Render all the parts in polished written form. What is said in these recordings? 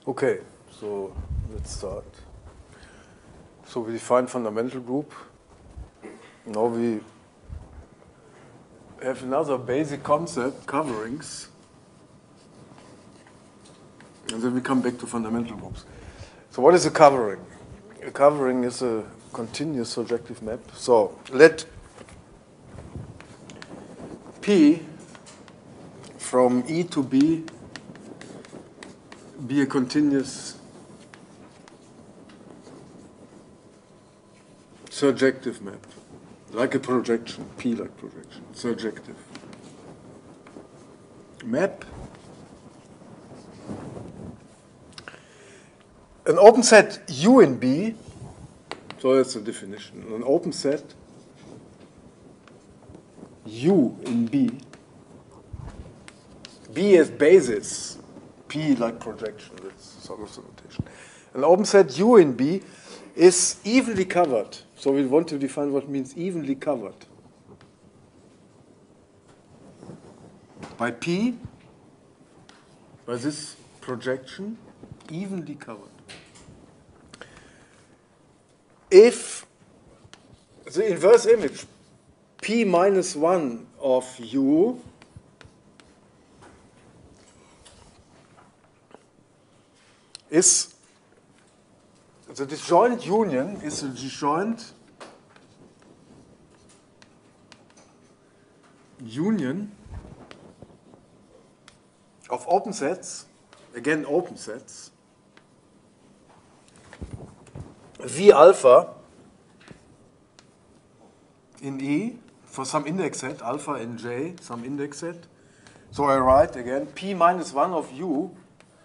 Okay, so let's start. So we define fundamental group. Now we have another basic concept, coverings. And then we come back to fundamental groups. So what is a covering? A covering is a continuous surjective map. So let P from E to B be a continuous surjective map, like a projection, P like projection, surjective map. An open set U in B, so that's the definition. An open set U in B, B as basis, P like projection, that's sort of the notation. An open set U in B is evenly covered. So we want to define what means evenly covered. By P, by this projection, evenly covered. If the inverse image P minus 1 of U is the disjoint union is a disjoint union of open sets, again open sets, V alpha in E for some index set, alpha in J, some index set. So I write again P minus 1 of U,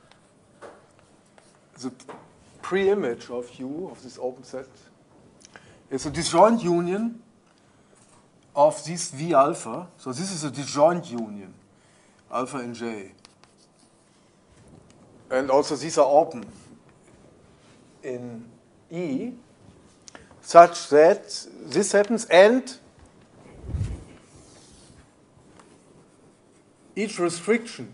the pre-image of U, of this open set, is a disjoint union of this V alpha. So this is a disjoint union, alpha in J. And also these are open in E, such that this happens and each restriction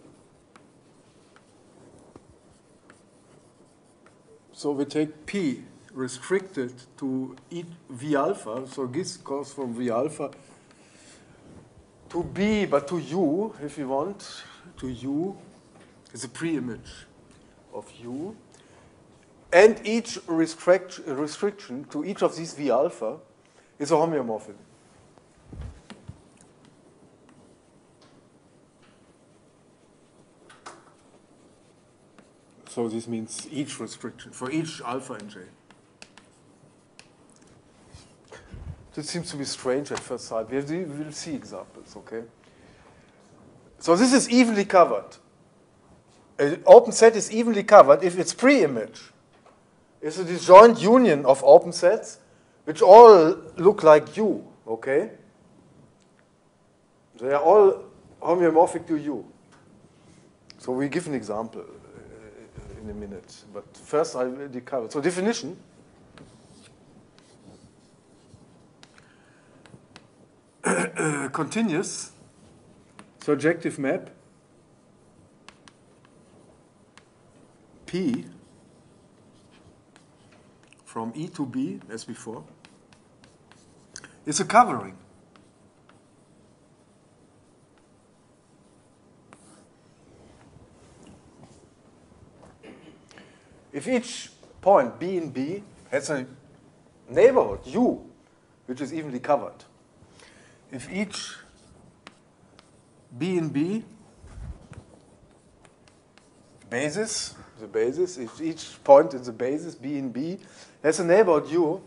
so we take P restricted to V alpha, so this goes from V alpha to B, but to U, if you want, to U is a pre-image of U. And each restriction to each of these V alpha is a homeomorphism. So this means each restriction for each alpha in J. This seems to be strange at first sight. We will see examples, okay? So this is evenly covered. An open set is evenly covered if its pre-image is a disjoint union of open sets which all look like U, okay? They are all homeomorphic to U. So we give an example in a minute, but first I will cover. So definition. Continuous surjective map P from E to B, as before, is a covering. If each point B in B has a neighborhood U, which is evenly covered, if each B in B basis, the basis, if each point in the basis B in B has a neighborhood U,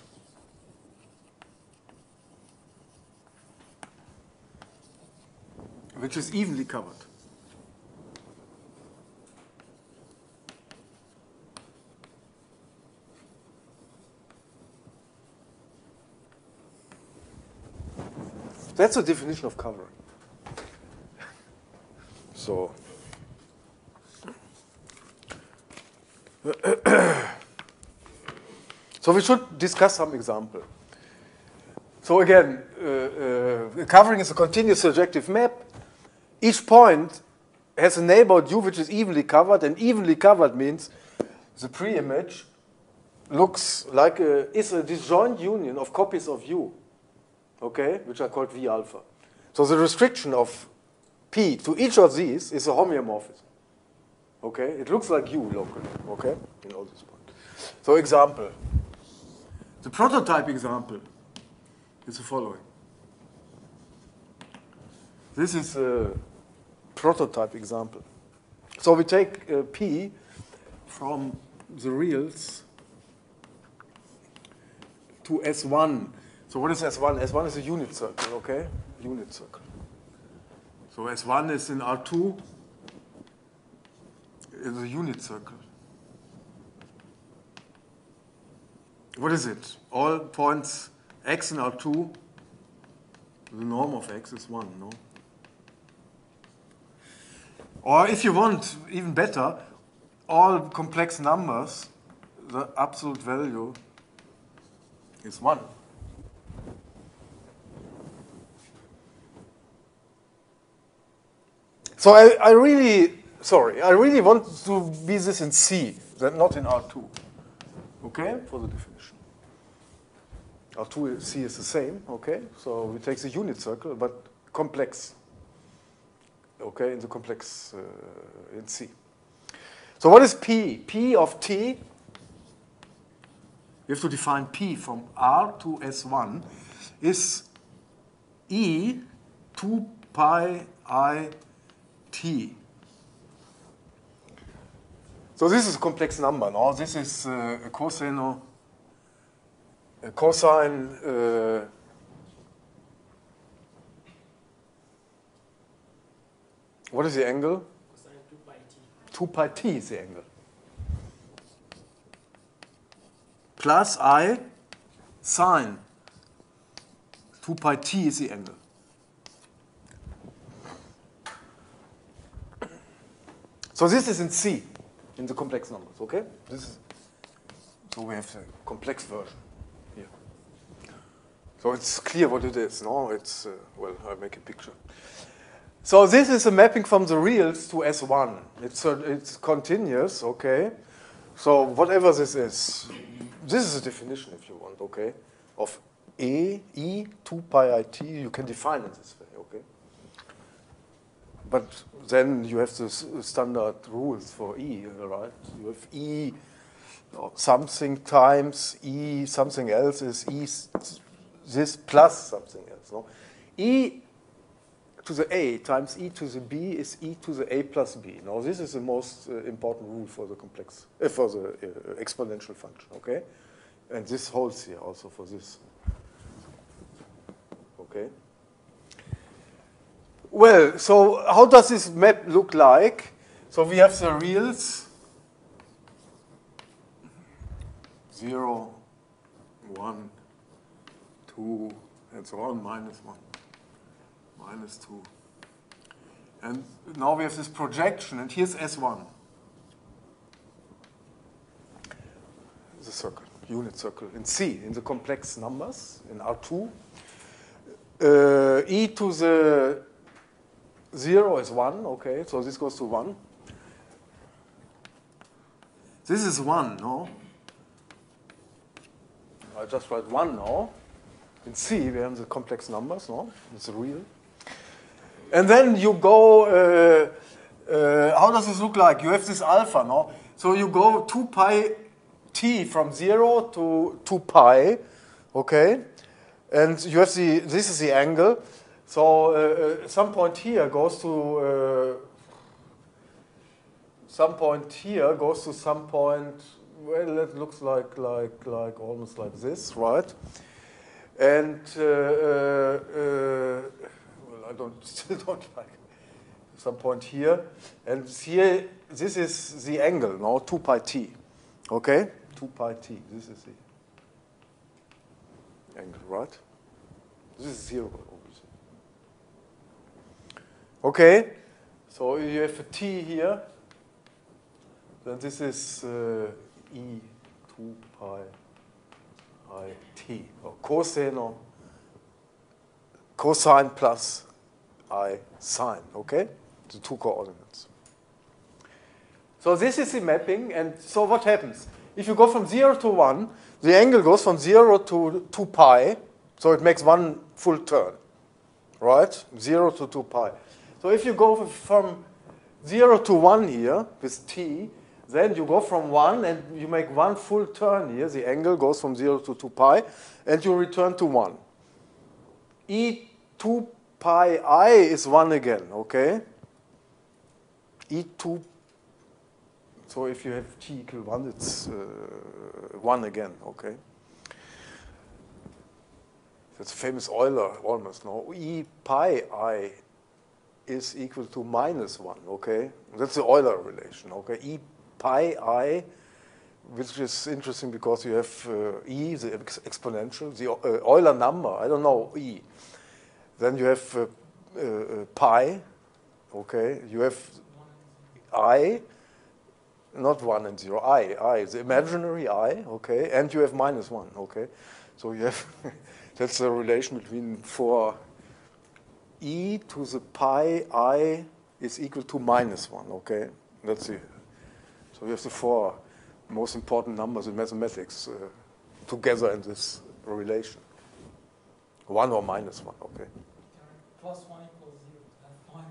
which is evenly covered. That's the definition of covering. So, so we should discuss some example. So again, covering is a continuous surjective map. Each point has a neighborhood U which is evenly covered, and evenly covered means the pre-image looks like is a disjoint union of copies of U, okay, which are called V alpha. So the restriction of P to each of these is a homeomorphism. Okay, it looks like U locally. Okay, in all this point. So example. The prototype example is the following. This is a prototype example. So we take P from the reals to S1. So what is S1? S1 is a unit circle, okay? Unit circle. So S1 is in R2, is a unit circle. What is it? All points x in R2, the norm of x is 1, no? Or if you want, even better, all complex numbers, the absolute value is 1. So I really want to be this in C, not in R2. Okay, for the definition. R2 C is the same, okay? So we take the unit circle, but complex. Okay, in the complex in C. So what is P? P of T, you have to define P from R to S1, is E 2 pi I T. So this is a complex number, no? This is a cosine, what is the angle? Cosine 2 pi t. 2 pi t is the angle. Plus I sine 2 pi t is the angle. So this is in C, in the complex numbers, okay? So we have the complex version here. So it's clear what it is, no? It's, well, I'll make a picture. So this is a mapping from the reals to S1. It's continuous, okay? So whatever this is a definition, if you want, okay, of E 2 pi I t. You can define it this way, okay? But then you have the standard rules for E, right? You have E something times E something else is E this plus something else, no? E to the A times E to the B is E to the A plus B. Now this is the most important rule for the complex, for the exponential function, okay? And this holds here also for this, okay? Well, so how does this map look like? So we have the reals, 0, 1, 2, and so on, minus 1. Minus 2. And now we have this projection, and here's S1. The circle, unit circle in C, in the complex numbers, in R2. E to the 0 is 1, okay, so this goes to 1. This is 1, no? I just write 1 now. In C, we have the complex numbers, no? It's real. And then you go, how does this look like? You have this alpha, no? So you go 2 pi t from 0 to 2 pi, okay? And you have this is the angle. So some point here goes to, some point, well, it looks like almost like this, right? And, I still don't like some point here. And here, this is the angle, no? 2 pi t. Okay? 2 pi t. This is the angle, right? This is 0, obviously. Okay? So you have a t here. Then this is E 2 pi I t. Or cosine plus I sine, okay? the two coordinates. So this is the mapping, and so what happens? If you go from 0 to 1, the angle goes from 0 to 2 pi, so it makes one full turn, right? 0 to 2 pi. So if you go from 0 to 1 here with t, then you go from 1 and you make one full turn here. The angle goes from 0 to 2 pi, and you return to 1. E2 pi I is 1 again, okay? E2, so if you have t equal 1, it's 1 again, okay? That's famous Euler almost, no? E pi I is equal to minus 1, okay? That's the Euler relation, okay? E pi I, which is interesting because you have E, the exponential, the Euler number, I don't know, E. Then you have pi, okay? You have I, not 1 and 0, I, the imaginary I, okay? And you have minus 1, okay? So you have, that's the relation between for E to the pi I is equal to minus 1, okay? That's the, so you have the four most important numbers in mathematics together in this relation. 1 or minus 1, okay? Plus 1 equals 0. That line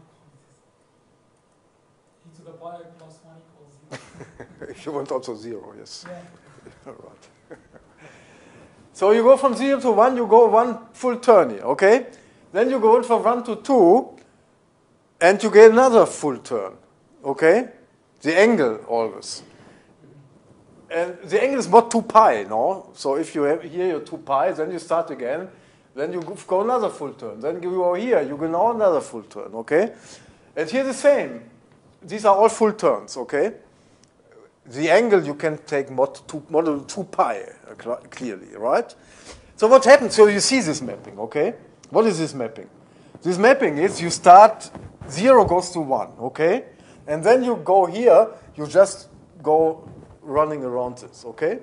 e to the pi plus 1 equals 0. If you want also 0, yes. Yeah. Right. So you go from 0 to 1, you go one full turn here, okay? Then you go from 1 to 2, and you get another full turn, okay? The angle always. And the angle is not 2 pi, no? So if you have here your 2 pi, then you start again, then you go another full turn. Then you go here, you go now another full turn, okay? And here the same. These are all full turns, okay? The angle you can take mod 2 pi, clearly, right? So what happens? So you see this mapping, okay? What is this mapping? This mapping is you start, 0 goes to 1, okay? And then you go here, you just go running around this, okay?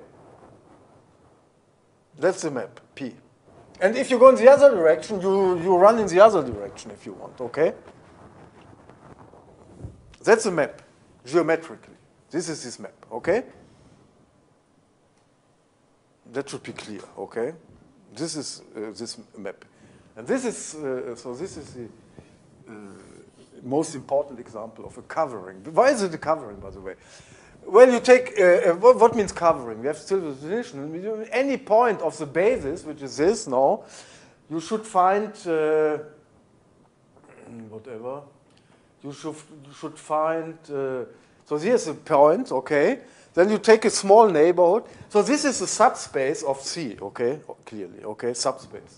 That's the map, P. And if you go in the other direction, you run in the other direction if you want, okay? That's the map, geometrically. This is this map, okay? That should be clear, okay? This is this map. And this is, so this is the most important example of a covering. Why is it a covering, by the way? Well, you take, what means covering? We have still the definition. Any point of the basis, which is this, no, you should find, whatever, you should find, so here's a point, okay? Then you take a small neighborhood. So this is the subspace of C, okay? Clearly, okay? Subspace.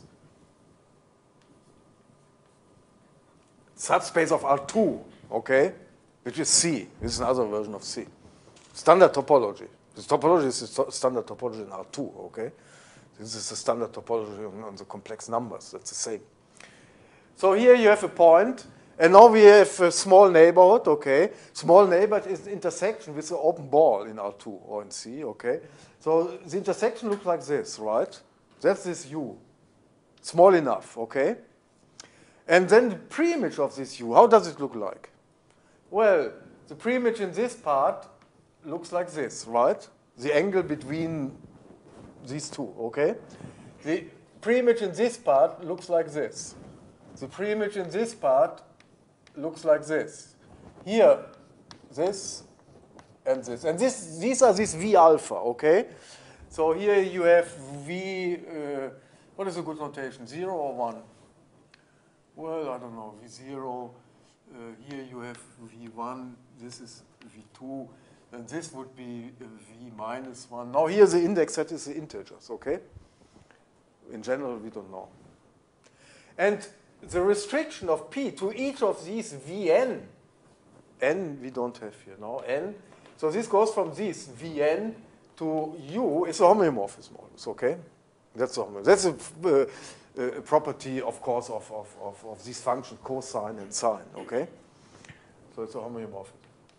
Subspace of R2, okay? Which is C. This is another version of C. Standard topology. This topology is the standard topology in R2, okay? This is the standard topology on the complex numbers. That's the same. So here you have a point, and now we have a small neighborhood, okay? Small neighborhood is the intersection with the open ball in R2 or in C, okay? So the intersection looks like this, right? That's this U. Small enough, okay? And then the preimage of this U, how does it look like? Well, the preimage in this part looks like this, right? The angle between these two, okay? The preimage in this part looks like this. The preimage in this part looks like this. Here, this and this. And these are this V alpha, okay? So here you have V, what is a good notation, 0 or 1? Well, I don't know, V0. Here you have V1, this is V2, and this would be V minus 1. Now here's the index, that is the integers, okay? In general, we don't know. And the restriction of P to each of these Vn, N we don't have here now, N. So this goes from this Vn to U is a homeomorphism always, okay? That's a homeomorphism. That's a property, of course, of these functions, cosine and sine, okay? So it's a homeomorphism.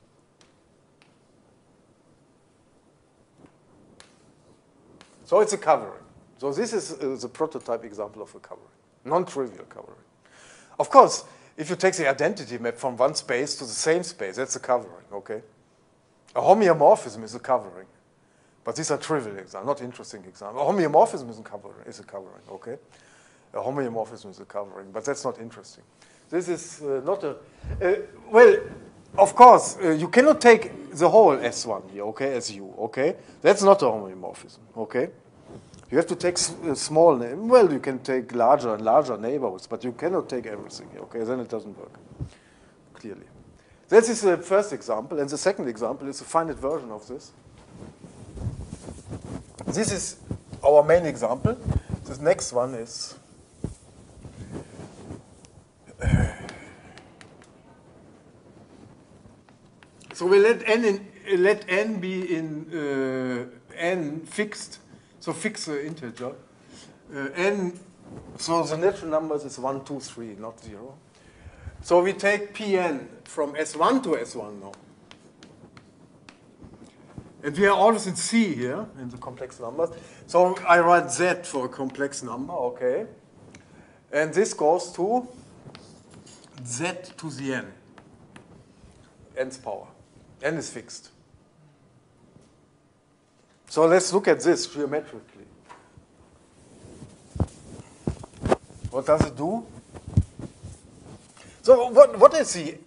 So it's a covering. So this is the prototype example of a covering, non-trivial covering. Of course, if you take the identity map from one space to the same space, that's a covering, okay? A homeomorphism is a covering. But these are trivial examples, not interesting examples. A homeomorphism is a covering, okay? A homeomorphism is a covering, but that's not interesting. This is not a... well, of course, you cannot take the whole S1 here, okay, as U, okay? That's not a homeomorphism, okay? You have to take small, well, you can take larger and larger neighborhoods, but you cannot take everything, okay? Then it doesn't work, clearly. This is the first example, and the second example is a finite version of this. This is our main example. This next one is so we let n be in n fixed. So fix the integer. N. So the natural numbers is 1, 2, 3, not 0. So we take Pn from S1 to S1 now. And we are always in C here, in the complex numbers. So I write Z for a complex number, okay. And this goes to Z to the n. Nth power. N is fixed. So let's look at this geometrically. What does it do? So what is the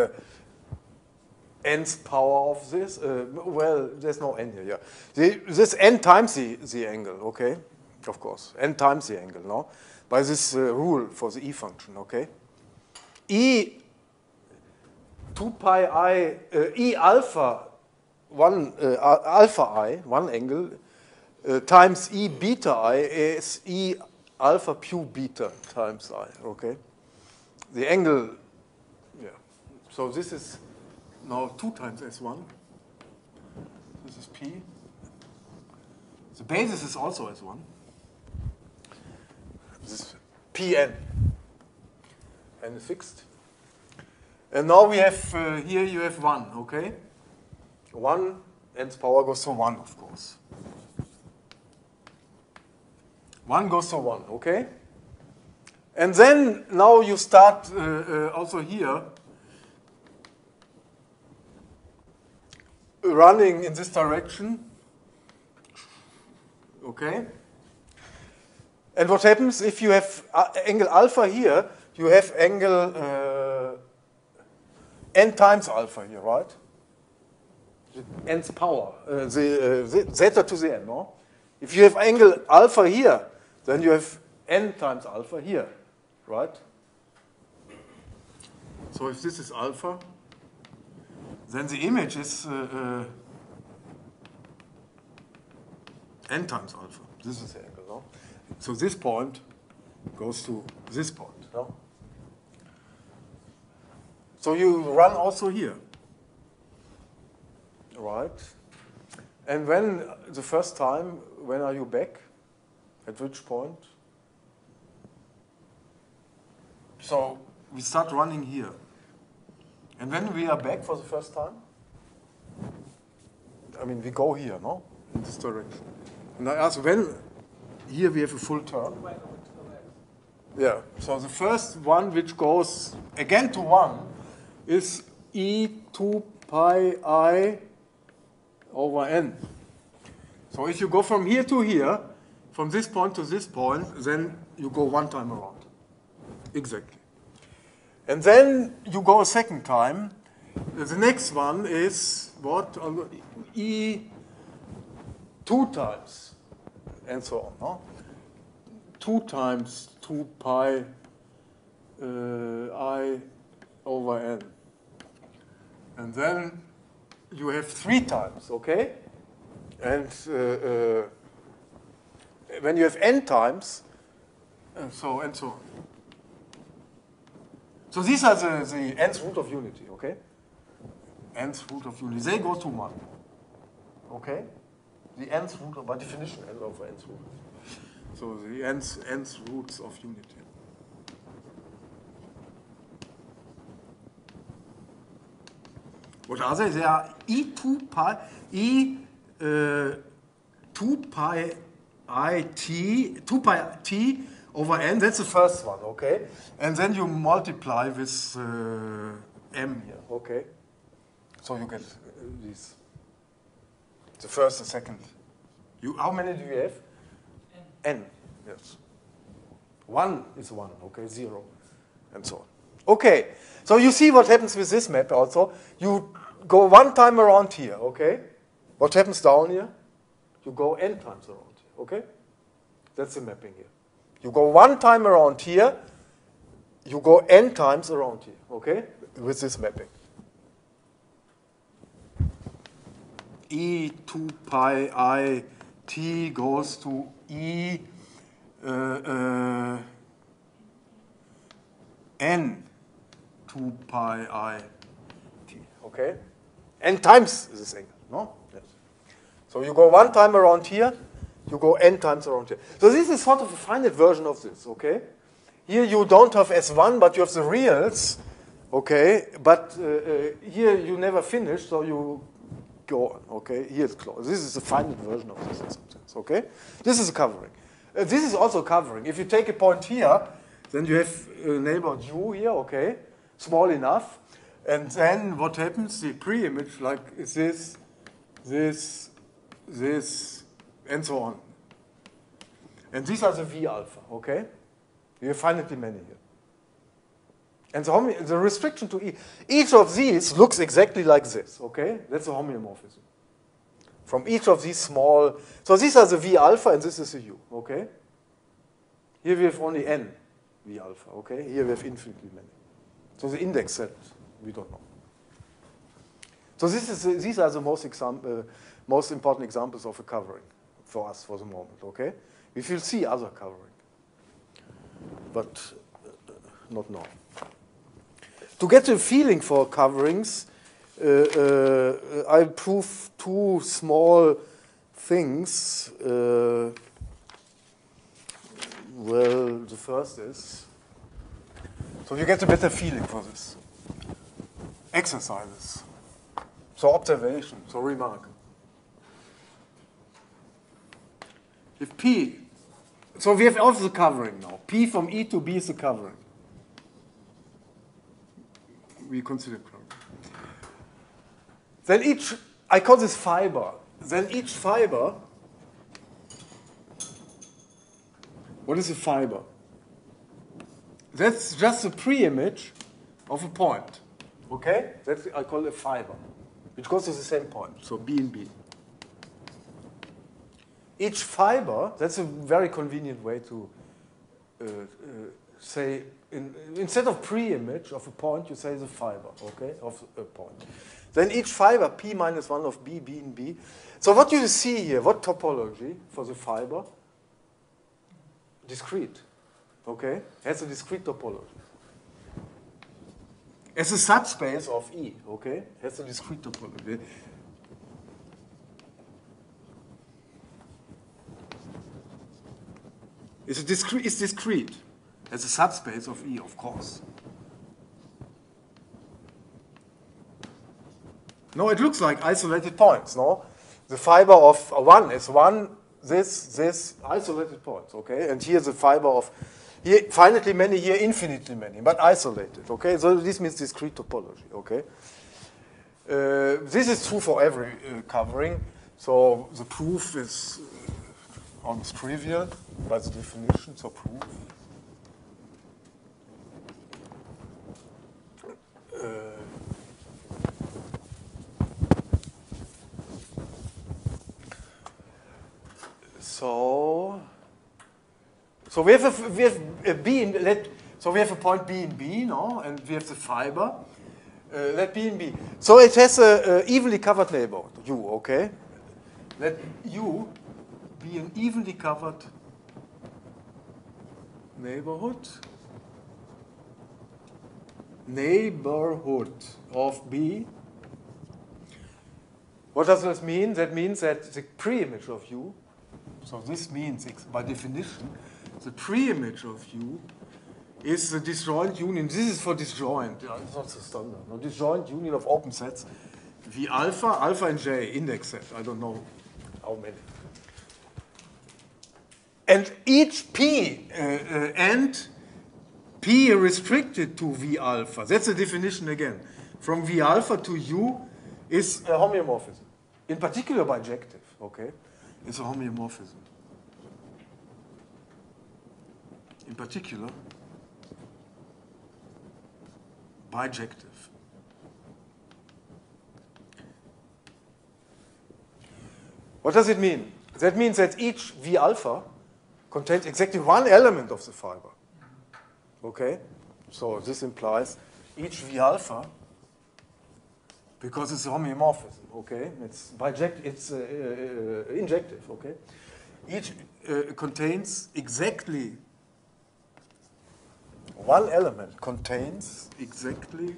nth power of this? Well, there's no n here. Yeah. This n times the angle, okay? Of course, n times the angle, no? By this rule for the E function, okay? E 2 pi I, E alpha, alpha I, one angle, times E beta I is E alpha pu beta times I, okay? The angle, yeah. So this is now 2 times S1. This is P. The basis is also S1. This is Pn. N is fixed. And now we have, here you have 1, okay? 1, nth power goes to 1, of course. 1 goes to 1, okay? And then now you start also here running in this direction, okay? And what happens if you have angle alpha here, you have angle n times alpha here, right? Nth power, zeta to the n, no? If you have angle alpha here, then you have n times alpha here, right? So if this is alpha, then the image is n times alpha. This is the angle, no? So this point goes to this point, no? So you run also here, right? And when the first time, when are you back? At which point? So we start running here. And when we are back for the first time, I mean, we go here, no? In this direction. And I ask when, here we have a full turn. Yeah, so the first one which goes again to 1 is E 2 pi I over n. So if you go from here to here, from this point to this point, then you go 1 time around. Exactly. And then you go a second time. The next one is what? E 2 times, and so on. No? 2 times 2 pi I over n. And then you have 3 times, okay? And when you have n times, and so on. So these are the nth root of unity, okay? Nth root of unity. They go to 1, okay? The nth root, by definition, n over nth root. So the nth roots of unity. What are they? They are E2 pi, E 2 pi I t, 2 pi t over n, that's the first one, okay? And then you multiply with m here, okay? So you get these. The first and second. How many do you have? N. Yes. 1 is 1, okay, 0, and so on. Okay, so you see what happens with this map also. You go one time around here, okay? What happens down here? You go n times around here, okay? That's the mapping here. You go one time around here, you go n times around here, okay? With this mapping. E 2 pi I t goes to E n 2 pi I t, okay? N times this angle, no? Yes. So you go one time around here, you go n times around here. So this is sort of a finite version of this, okay? Here you don't have S1, but you have the reals, okay? But here you never finish, so you go on, okay? Here it's closed. This is a finite version of this in some sense, okay? This is a covering. This is also covering. If you take a point here, then you have a neighborhood U here, okay? Small enough. And then what happens? The pre-image, like, is this, and so on. And these are the V alpha, okay? You have finitely many here. And the restriction to each of these looks exactly like this, okay? That's a homeomorphism. From each of these small, so these are the V alpha and this is the U, okay? Here we have only n V alpha, okay? Here we have infinitely many. So the index set, we don't know. So these are the most important examples of a covering for us for the moment, okay? We will see other covering, but not now. To get a feeling for coverings, I'll prove two small things. Well, the first is, so you get a better feeling for this. Exercises. So observation, so remark. If P, so we have also the covering now. P from E to B is the covering. We consider covering. Then each, I call this fiber. Then each fiber, what is a fiber? That's just a pre-image of a point. Okay? That's, I call it a fiber, which goes to the same point. So B and B. Each fiber, that's a very convenient way to say, instead of pre-image of a point, you say the fiber, okay, of a point. Then each fiber, P minus 1 of B, B and B. So what you see here, what topology for the fiber? Discrete, okay? Has a discrete topology. As a subspace of E, okay? Has a discrete topology. It's discrete. As a subspace of E, of course. No, it looks like isolated points, no? The fiber of 1 is 1, this, isolated points, okay? And here's the fiber of, here finitely many, here infinitely many, but isolated, okay? So this means discrete topology, okay? This is true for every covering. So the proof is almost trivial by the definition, so proof. So we have a B in, so we have a point B in B, no, and we have the fiber. Let B in B. So it has a evenly covered neighborhood, U, okay? Let U be an evenly covered neighborhood of B. What does this mean? That means that the pre-image of U, so this means, by definition, the pre-image of U is the disjoint union. This is for disjoint. It's not the standard. No, disjoint union of open sets. V alpha, alpha and J, index set. I don't know how many. And each P and P restricted to V alpha, that's the definition again. From V alpha to U is a homeomorphism. In particular bijective, okay? It's a homeomorphism. In particular, bijective. What does it mean? That means that each V alpha contains exactly one element of the fiber. Okay? So this implies each V alpha, because it's a homeomorphism, okay? It's injective, okay? Each contains exactly one element, contains exactly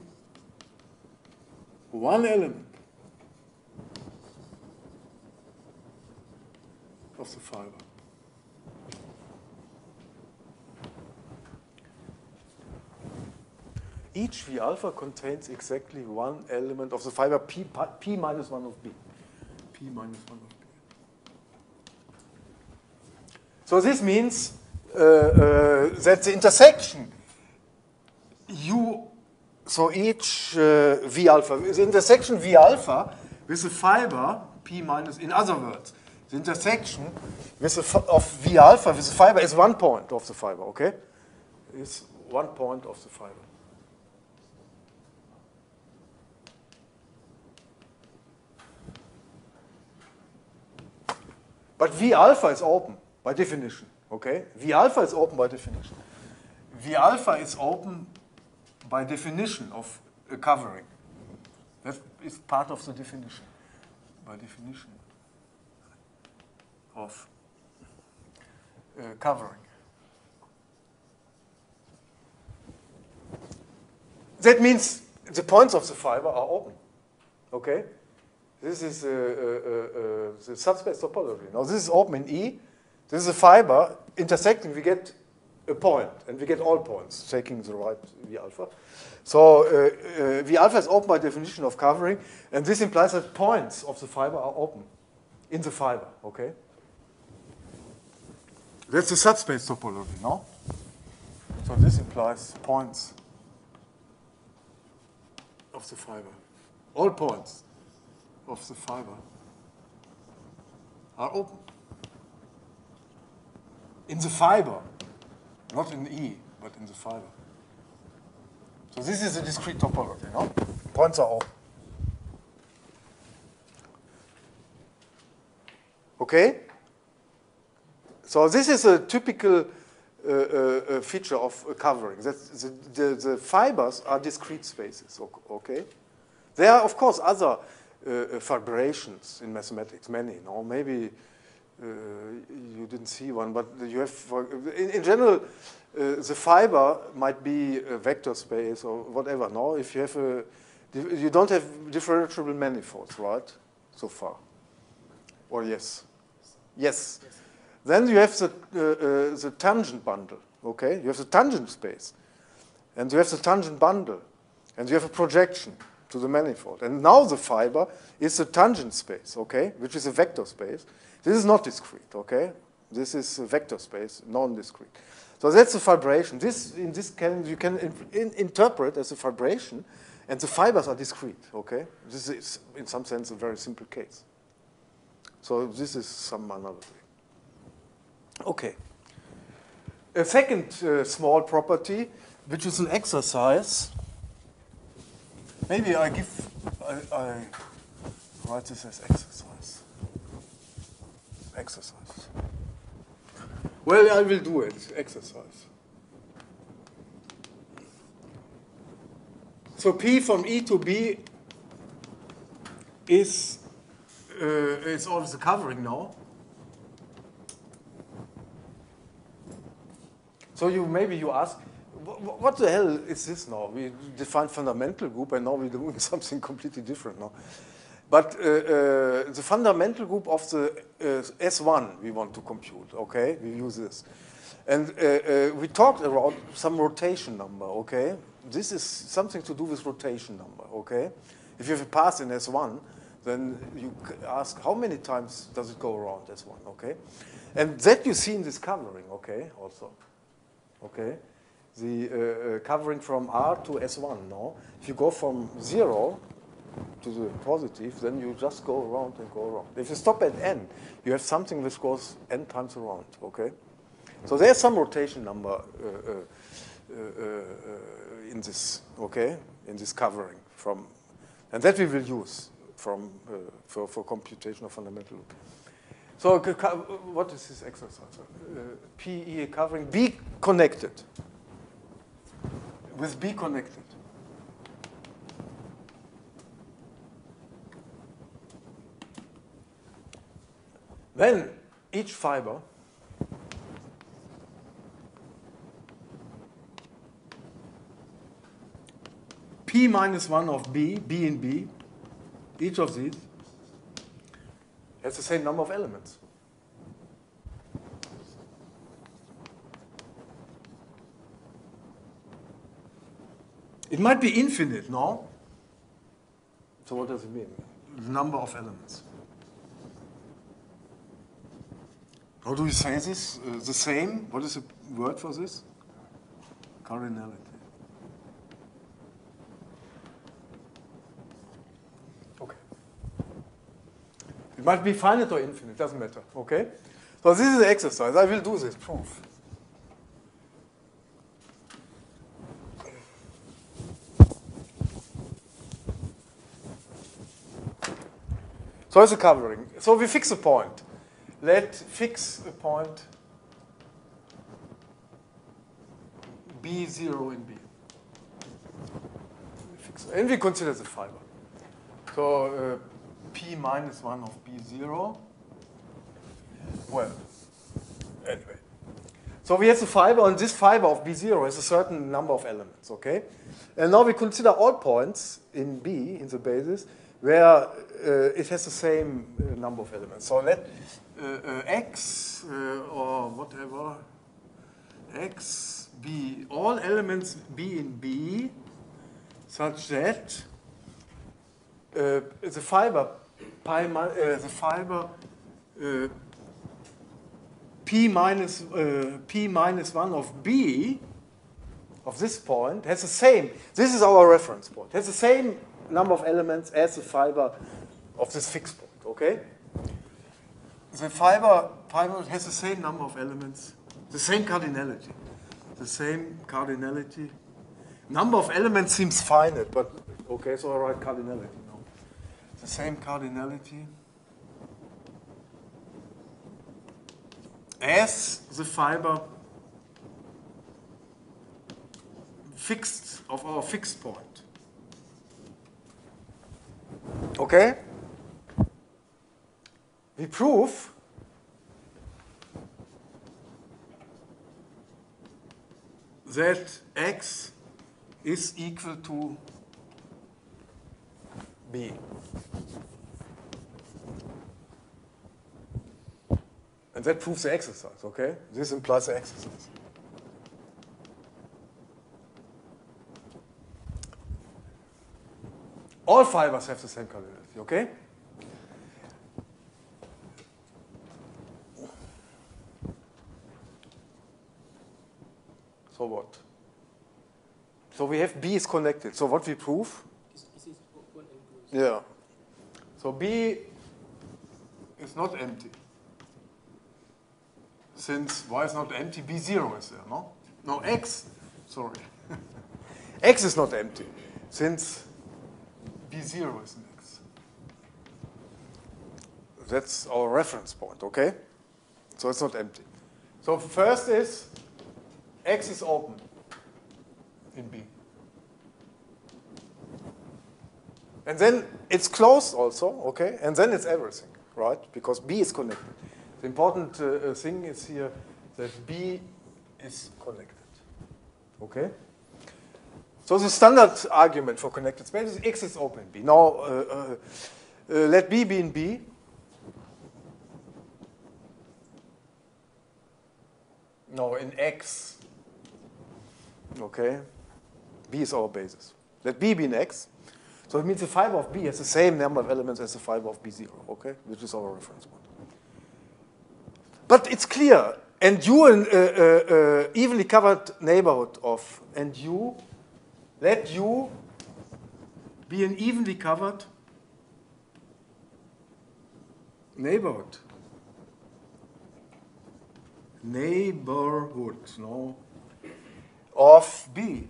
one element of the fiber. Each V alpha contains exactly one element of the fiber P minus 1 of B. P minus 1 of B. So this means that the intersection U, so each V alpha, the intersection V alpha with the fiber P minus, in other words, the intersection with of V alpha with the fiber is 1 point of the fiber, okay? Is 1 point of the fiber. But V alpha is open by definition, okay? V alpha is open by definition. V alpha is open by definition of a covering. That is part of the definition. By definition of covering. That means the points of the fiber are open, okay? This is the subspace topology. Now this is open in E. This is a fiber intersecting. We get a point, and we get all points, taking the right V alpha. So V alpha is open by definition of covering, and this implies that points of the fiber are open in the fiber, okay? That's the subspace topology, no? So this implies points of the fiber. All points of the fiber are open. In the fiber, not in E, but in the fiber. So this is a discrete topology, no? Points are open. Okay? So this is a typical feature of a covering. That the fibers are discrete spaces, okay? There are, of course, other fibrations in mathematics, many. No? Maybe you didn't see one, but you have, in general, the fiber might be a vector space or whatever. No, if you have you don't have differentiable manifolds, right? So far, or yes, yes. Then you have the tangent bundle. Okay, you have the tangent space, and you have the tangent bundle, and you have a projection to the manifold. And now the fiber is the tangent space, okay, which is a vector space. This is not discrete, okay? This is a vector space, non-discrete. So that's a fibration. You can interpret as a fibration, and the fibers are discrete, okay? This is, in some sense, a very simple case. So this is some analogy. Okay. A second small property, which is an exercise. Maybe I write this as exercise. Exercise. Well, I will do it. Exercise. So P from E to B is always a covering now. So maybe you ask, what the hell is this now? We defined fundamental group, and now we're doing something completely different now. But the fundamental group of the S1 we want to compute, okay? We use this. And we talked about some rotation number, okay? This is something to do with rotation number, okay? If you have a path in S1, then you ask how many times does it go around S1, okay? And that you see in this covering, okay, also, okay? The covering from R to S1, no? If you go from 0 to the positive, then you just go around and go around. If you stop at n, you have something which goes n times around, okay? So there's some rotation number in this, okay, in this covering from, and that we will use from for computation of fundamental loop. So what is this exercise? PE covering B connected with B connected. Then each fiber P minus 1 of B, B in B, each of these has the same number of elements. It might be infinite, no? So what does it mean? The number of elements. How do we say this? The same? What is the word for this? Cardinality. Okay. It might be finite or infinite, doesn't matter, okay? So this is the exercise. I will do this proof. So it's a covering. So we fix a point. Let's fix a point B0 in B. And we consider the fiber. So P minus 1 of B0. Well, anyway. So we have the fiber, and this fiber of B0 has a certain number of elements, okay? And now we consider all points in B, in the basis, where it has the same number of elements. So let X or whatever, X be all elements B in B, such that the fiber P minus 1 of B of this point has the same. This is our reference point. Has the same number of elements as the fiber of this fixed point. Okay. The fiber has the same number of elements, the same cardinality. The same cardinality. Number of elements seems finite, but okay, so I write cardinality now. The same cardinality as the fiber fixed of our fixed point. Okay? We prove that X is equal to B. And that proves the exercise, okay? This implies the exercise. All fibers have the same cardinality, okay? So what? So we have B is connected. So what we prove? This is one enclosed. Yeah. So B is not empty. Since Y is not empty, B0 is there, no? No, X, sorry. X is not empty, since B0 is an X. That's our reference point, okay? So it's not empty. So first is X is open in B. And then it's closed also, okay? And then it's everything, right? Because B is connected. The important thing is here that B is connected, okay? So the standard argument for connected space is X is open in B. Now, let B be in B. No, in X. Okay. B is our basis. Let B be in X. So it means the fiber of B has the same number of elements as the fiber of B0, okay? Which is our reference point. But it's clear, and U an evenly covered neighborhood of, and U, let U be an evenly covered neighborhood. Neighborhood, no, of B.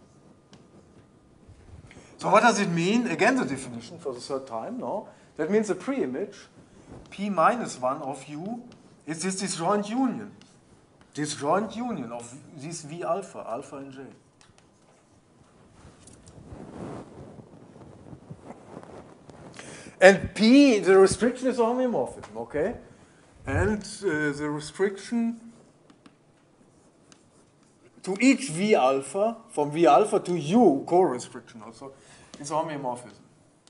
So what does it mean? Again, the definition for the third time, no? That means the pre-image, P minus 1 of U, is this disjoint union. Disjoint union of these V alpha, alpha and J. And P, the restriction is a homeomorphism, okay? And the restriction to each V alpha, from V alpha to U, co-restriction also, is homeomorphism.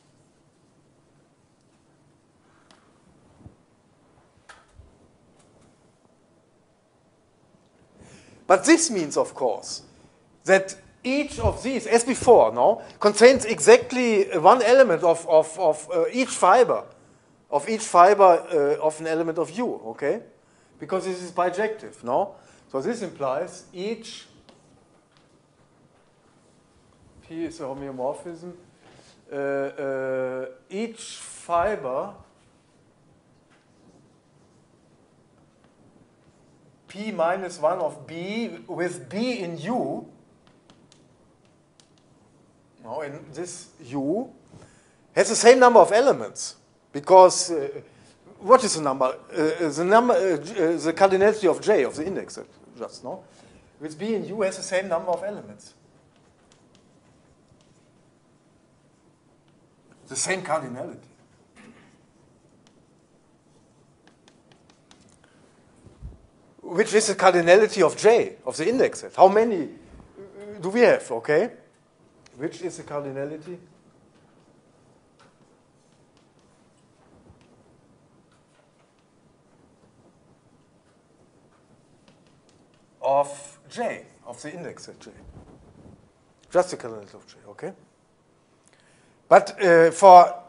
But this means, of course, that each of these, as before, no, contains exactly one element of each fiber of an element of U, okay? Because this is bijective, no? So this implies each, P is a homeomorphism, each fiber P minus 1 of B with B in U, no, in this U, has the same number of elements. Because what is the number? The cardinality of J, of the index, just, no? With B and U has the same number of elements. The same cardinality. Which is the cardinality of J, of the index set. How many do we have, okay? Which is the cardinality? Of J, of the index set J. Just the cardinality of J, okay? But for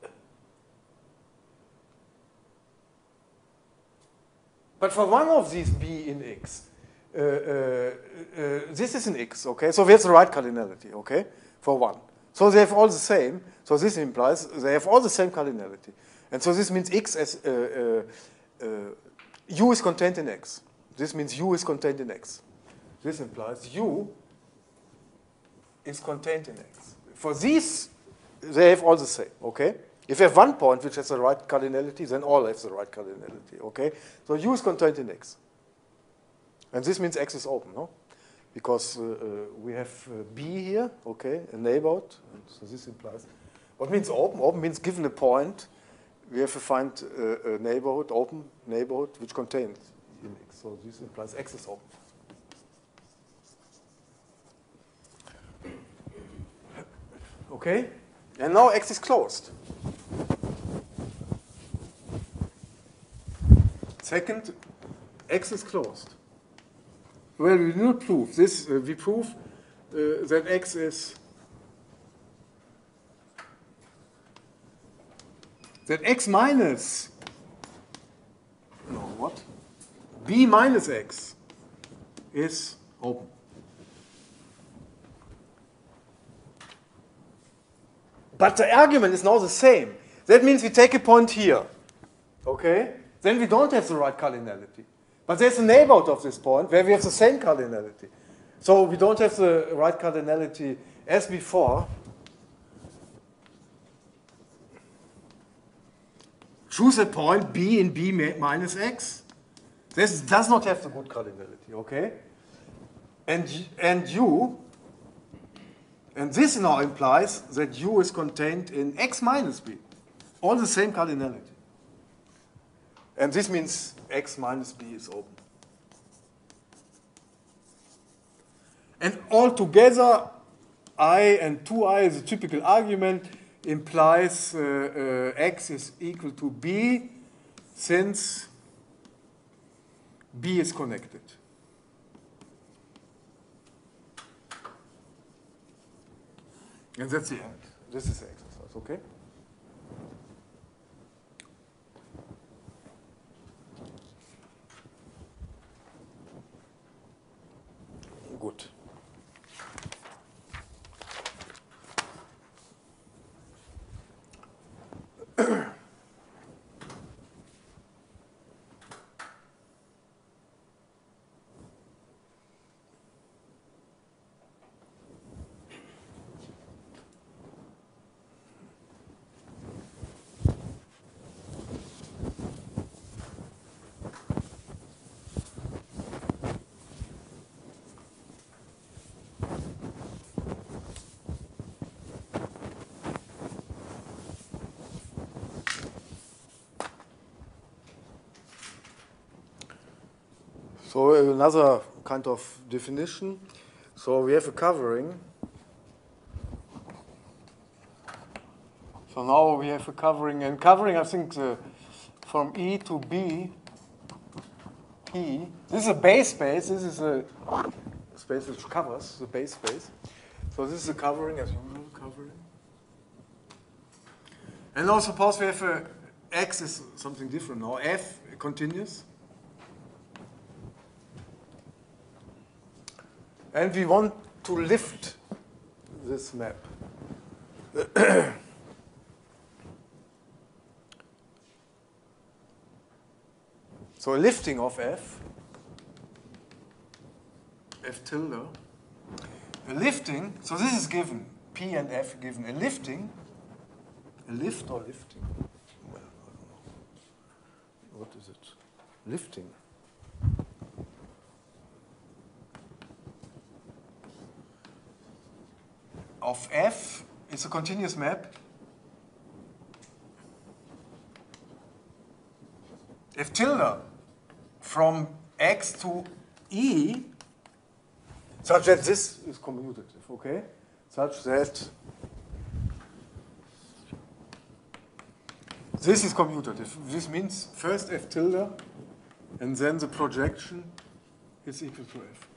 one of these B in X, this is an X, okay? So we have the right cardinality, okay? For one. So they have all the same. So this implies they have all the same cardinality. And so this means X as U is contained in X. This means U is contained in X. This implies U is contained in X. For these, they have all the same, okay? If you have one point which has the right cardinality, then all have the right cardinality, okay? So U is contained in X. And this means X is open, no? Because we have B here, okay, a neighborhood. And so this implies, what means open? Open means given a point, we have to find a neighborhood, open neighborhood, which contains in X. So this implies X is open. Okay? And now X is closed. Second, X is closed. Well, we do not prove this. We prove that X is X minus B minus X is open. But the argument is now the same. That means we take a point here, okay? Then we don't have the right cardinality. But there's a neighborhood of this point where we have the same cardinality. So we don't have the right cardinality as before. Choose a point B in B minus X. This does not have the good cardinality, okay? And U, and this now implies that U is contained in X minus B. All the same cardinality. And this means X minus B is open. And altogether, I and 2I is a typical argument, implies X is equal to B since B is connected. And that's the end. This is the exercise, okay? Gut. So another kind of definition. So we have a covering. So now we have a covering, and covering, I think, from E to B, P. This is a base space. This is a space which covers the base space. So this is a covering, as usual, covering. And now suppose we have a X is something different now. F continuous. And we want to lift this map. So a lifting of F tilde, a lifting, so this is given, P and F given, a lifting, a lift or lifting? Well, I don't know. What is it? Lifting. Of F, it's a continuous map. F tilde from X to E, such that this is commutative, okay? Such that this is commutative. This means first F tilde, and then the projection is equal to F.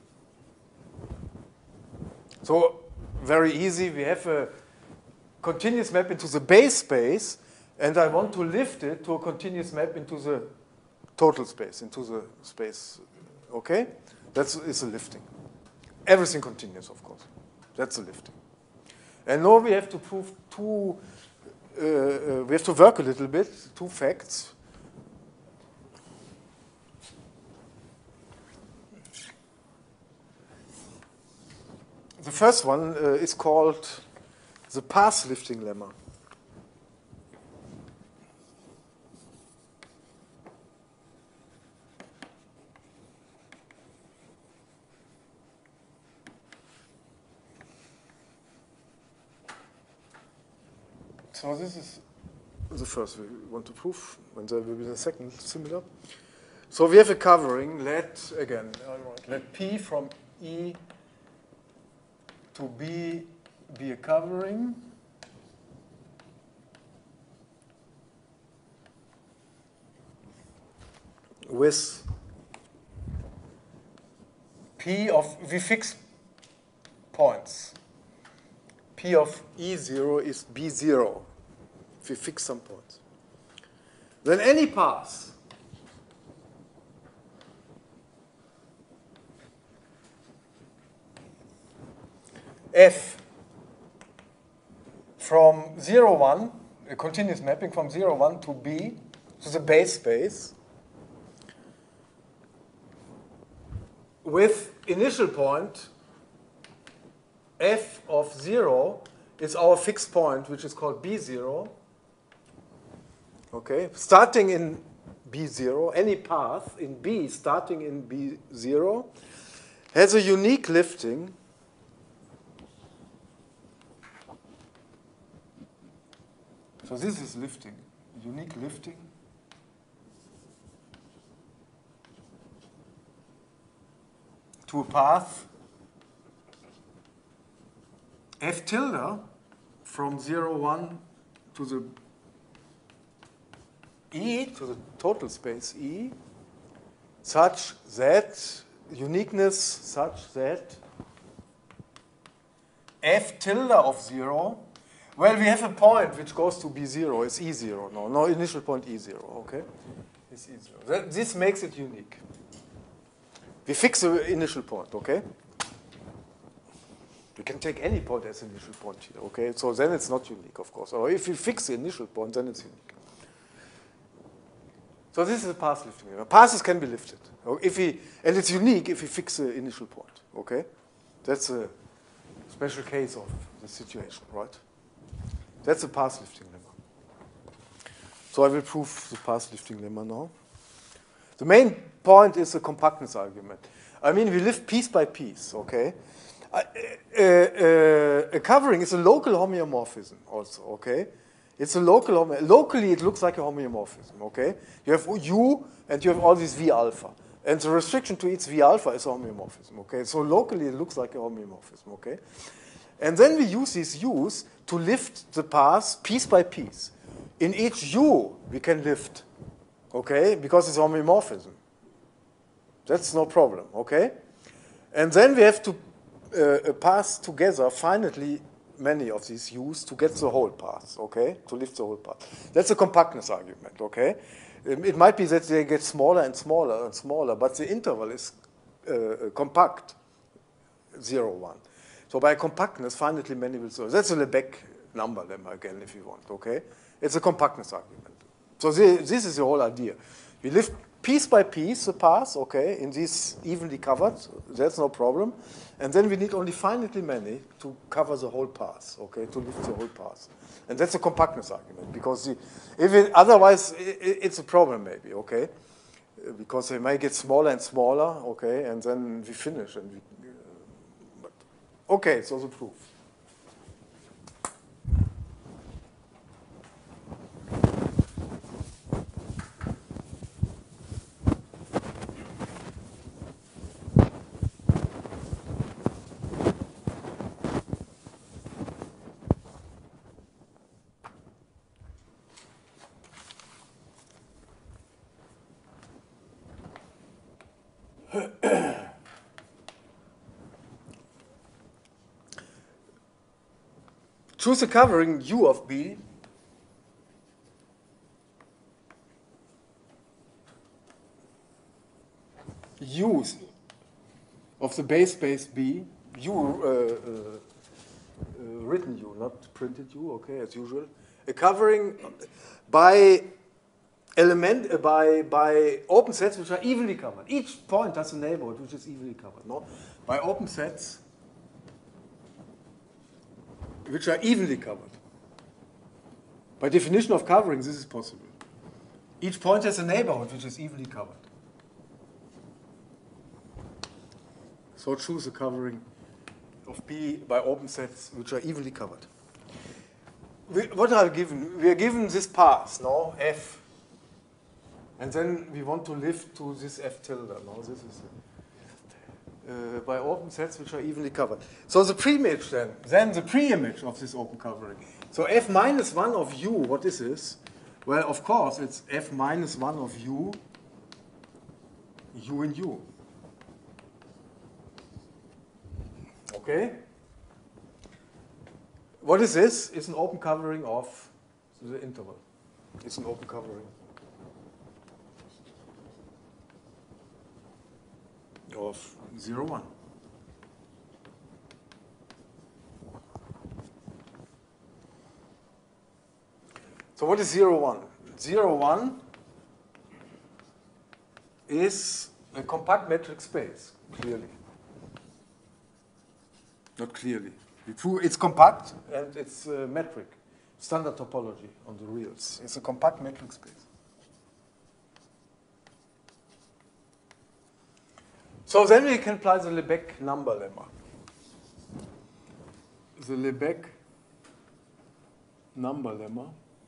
So, very easy, we have a continuous map into the base space, and I want to lift it to a continuous map into the total space, into the space, okay? That's a lifting. Everything continuous, of course. That's a lifting. And now we have to prove we have to work a little bit, two facts. The first one is called the path lifting lemma. So this is the first we want to prove, and there will be the second similar. So we have a covering. Let P from E to B be a covering. With P of, we fix points. P of E0 is B0. If we fix some points. Then any path F from 0, 1, a continuous mapping from 0, 1 to B, to the base space, with initial point F of 0 is our fixed point, which is called B0. Okay, starting in B0, any path in B starting in B0 has a unique lifting so this is lifting, unique lifting to a path F tilde from 0, 1 to the E, to the total space E, such that, uniqueness such that F tilde of 0 Well, we have a point which goes to B0. It's E0. No initial point E0. Okay, it's E0. This makes it unique. We fix the initial point. Okay. We can take any point as initial point here. Okay, so then it's not unique, of course. Or if we fix the initial point, then it's unique. So this is a path lifting lemma. Passes can be lifted. And it's unique if we fix the initial point. Okay, that's a special case of the situation, right? That's a path lifting lemma. So I will prove the path lifting lemma now. The main point is the compactness argument. I mean, we lift piece by piece. Okay. A covering is a local homeomorphism also, okay? It's a local locally it looks like a homeomorphism, okay? You have U and you have all this V alpha. And the restriction to its V alpha is a homeomorphism, okay? So locally it looks like a homeomorphism, okay? And then we use these U's to lift the path piece by piece. In each U we can lift, okay? Because it's homeomorphism. That's no problem, okay? And then we have to pass together finitely many of these U's to get the whole path, okay? To lift the whole path. That's a compactness argument, okay? It might be that they get smaller and smaller and smaller, but the interval is compact, 0, 1. So by compactness, finitely many will solve. That's a Lebesgue number lemma again, if you want, okay? It's a compactness argument. So this is the whole idea. We lift piece by piece the path, okay, in these evenly covered, that's no problem. And then we need only finitely many to cover the whole path, okay, to lift the whole path. And that's a compactness argument, because otherwise it's a problem maybe, okay, because they may get smaller and smaller, okay, and then we finish. Okay, so the proof. Choose a covering U of B U of the base space B, U written U, not printed U, okay, as usual. A covering by by open sets which are evenly covered. Each point has a neighborhood which is evenly covered, no? By open sets which are evenly covered. By definition of covering, this is possible. Each point has a neighborhood which is evenly covered. So choose a covering of B by open sets which are evenly covered. What are we given? We are given this path, no? F. And then we want to lift to this F tilde. No? This is by open sets which are evenly covered. So the preimage then the preimage of this open covering. So F minus 1 of U, what is this? Well, of course, it's F minus 1 of U, U in U. Okay? What is this? It's an open covering of the interval. It's an open covering of 0, 1. So what is 0, 1? 0, 1 is a compact metric space, clearly. Not clearly. It's compact and it's metric. Standard topology on the reals. It's a compact metric space. So then we can apply the Lebesgue number lemma. The Lebesgue number lemma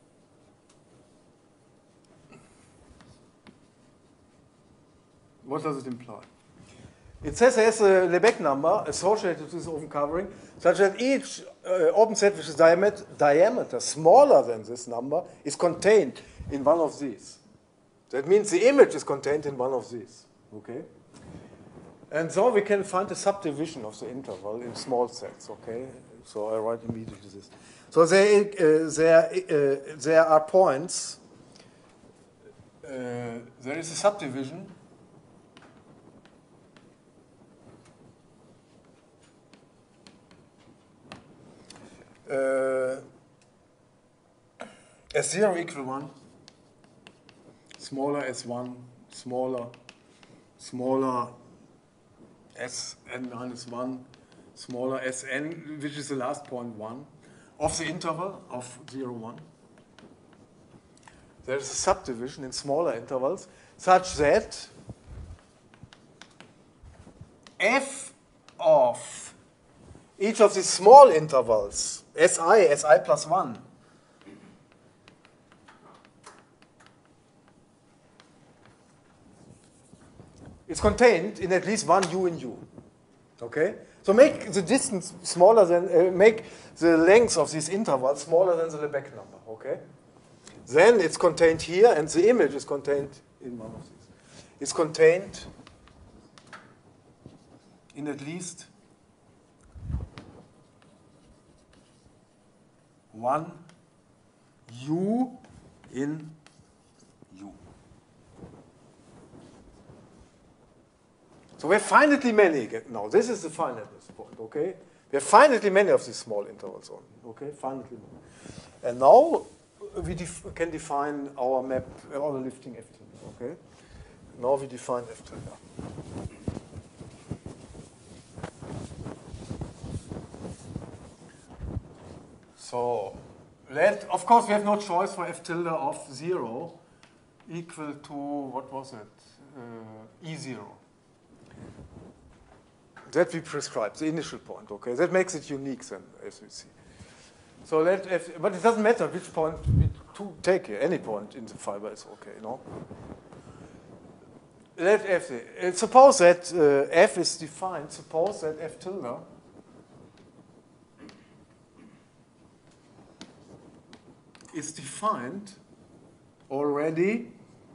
what does it imply? It says there's a Lebesgue number associated with this open covering, such that each open set which is diameter smaller than this number is contained in one of these. That means the image is contained in one of these. Okay? And so we can find a subdivision of the interval in small sets. Okay? So I write immediately this. So there are points. There is a subdivision. S0 equal 1, smaller S1, smaller Sn minus 1, smaller Sn, which is the last point 1, of the interval of 0, 1. There is a subdivision in smaller intervals such that f of each of these small intervals, si plus 1, is contained in at least one u in u. Okay? So make the distance smaller than, make the length of these intervals smaller than the Lebesgue number. Okay? Then it's contained here, and the image is contained in one of these. It's contained in at least one u in u. So we have finitely many. Now, this is the finiteness point, okay? We have finitely many of these small intervals on, okay? Finitely many. And now we can define our map, our lifting F tilde, okay? Now we define F tilde. So, of course, we have no choice for F tilde of 0 equal to, what was it? E0. That we prescribe, the initial point, okay? That makes it unique then, as we see. So but it doesn't matter which point we take here. Any point in the fiber is okay, no? Let F, suppose that F is defined, suppose that F tilde is defined already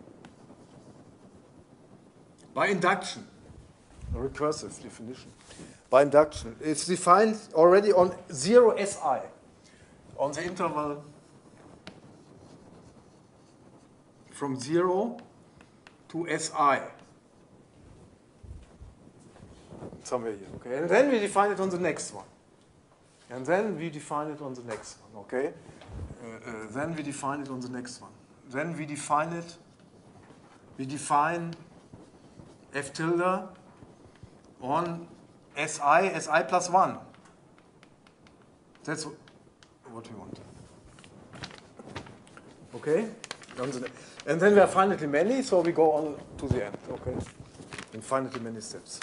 by induction, a recursive definition. By induction. It's defined already on 0 Si, on the interval from 0 to Si. Somewhere here, okay? And then we define it on the next one. And then we define it on the next one, okay? Then we define it on the next one. Then we define F tilde on Si plus 1. That's what we want. Okay? And then we are finitely many, so we go on to the end, okay? In finitely many steps.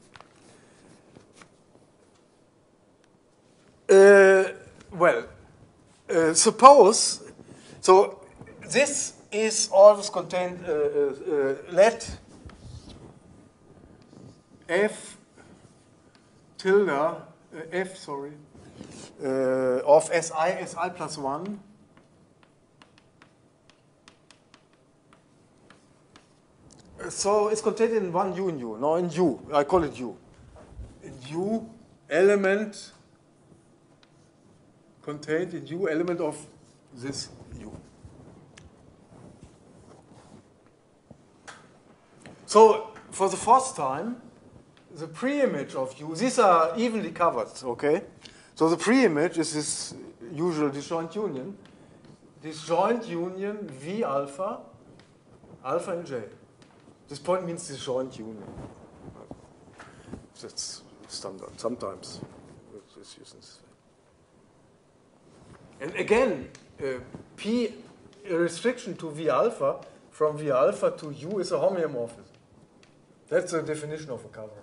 Suppose, so this is always contained, let F tilde, of Si plus 1 so it's contained in one u in u, no, in u, I call it u. In u element contained in u element of this u. So for the first time, the pre-image of u, these are evenly covered, okay? So the pre-image is this usual disjoint union. Disjoint union V alpha, alpha and J. This point means disjoint union. That's standard. Sometimes it's used this way. And again, P a restriction to V alpha from V alpha to U is a homeomorphism. That's the definition of a cover.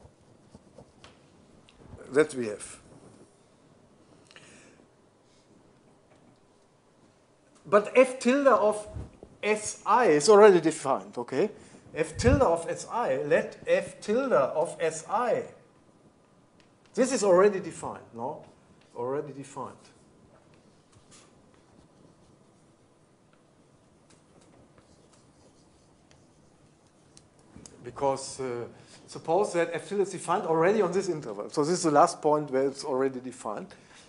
That we have. But F tilde of Si is already defined, okay? F tilde of Si, let F tilde of Si. This is already defined, no? Already defined. Because suppose that F tilde is defined already on this interval. So this is the last point where it's already defined.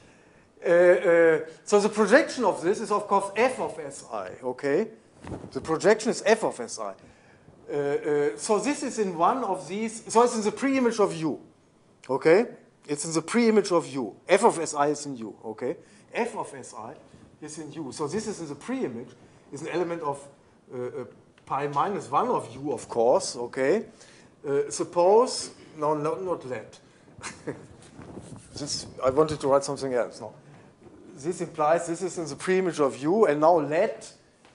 So the projection of this is, of course, f of Si, okay? The projection is f of Si. So this is in one of these, so it's in the pre-image of U, okay? It's in the pre-image of U. F of Si is in U, okay? F of Si is in U. So this is in the pre-image, is an element of pi minus 1 of U, of course, okay? Suppose, no, not let. This, I wanted to write something else, no. This implies this is in the pre-image of U, and now let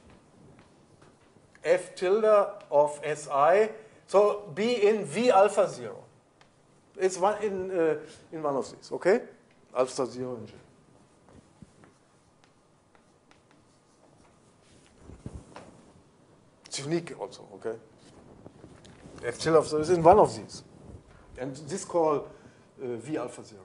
f tilde of Si, so be in V alpha 0. It's one in one of these, okay? Alpha 0 and J. It's unique also, okay? F tilde of 0 is in one of these. And this call V alpha 0.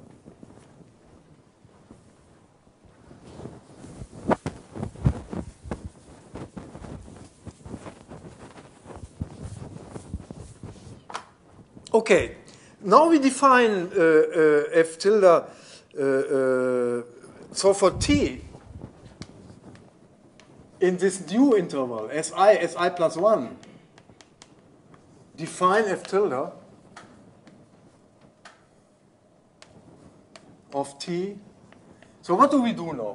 Okay, now we define f tilde. So for t in this new interval, Si plus 1, define f tilde of t. So what do we do now?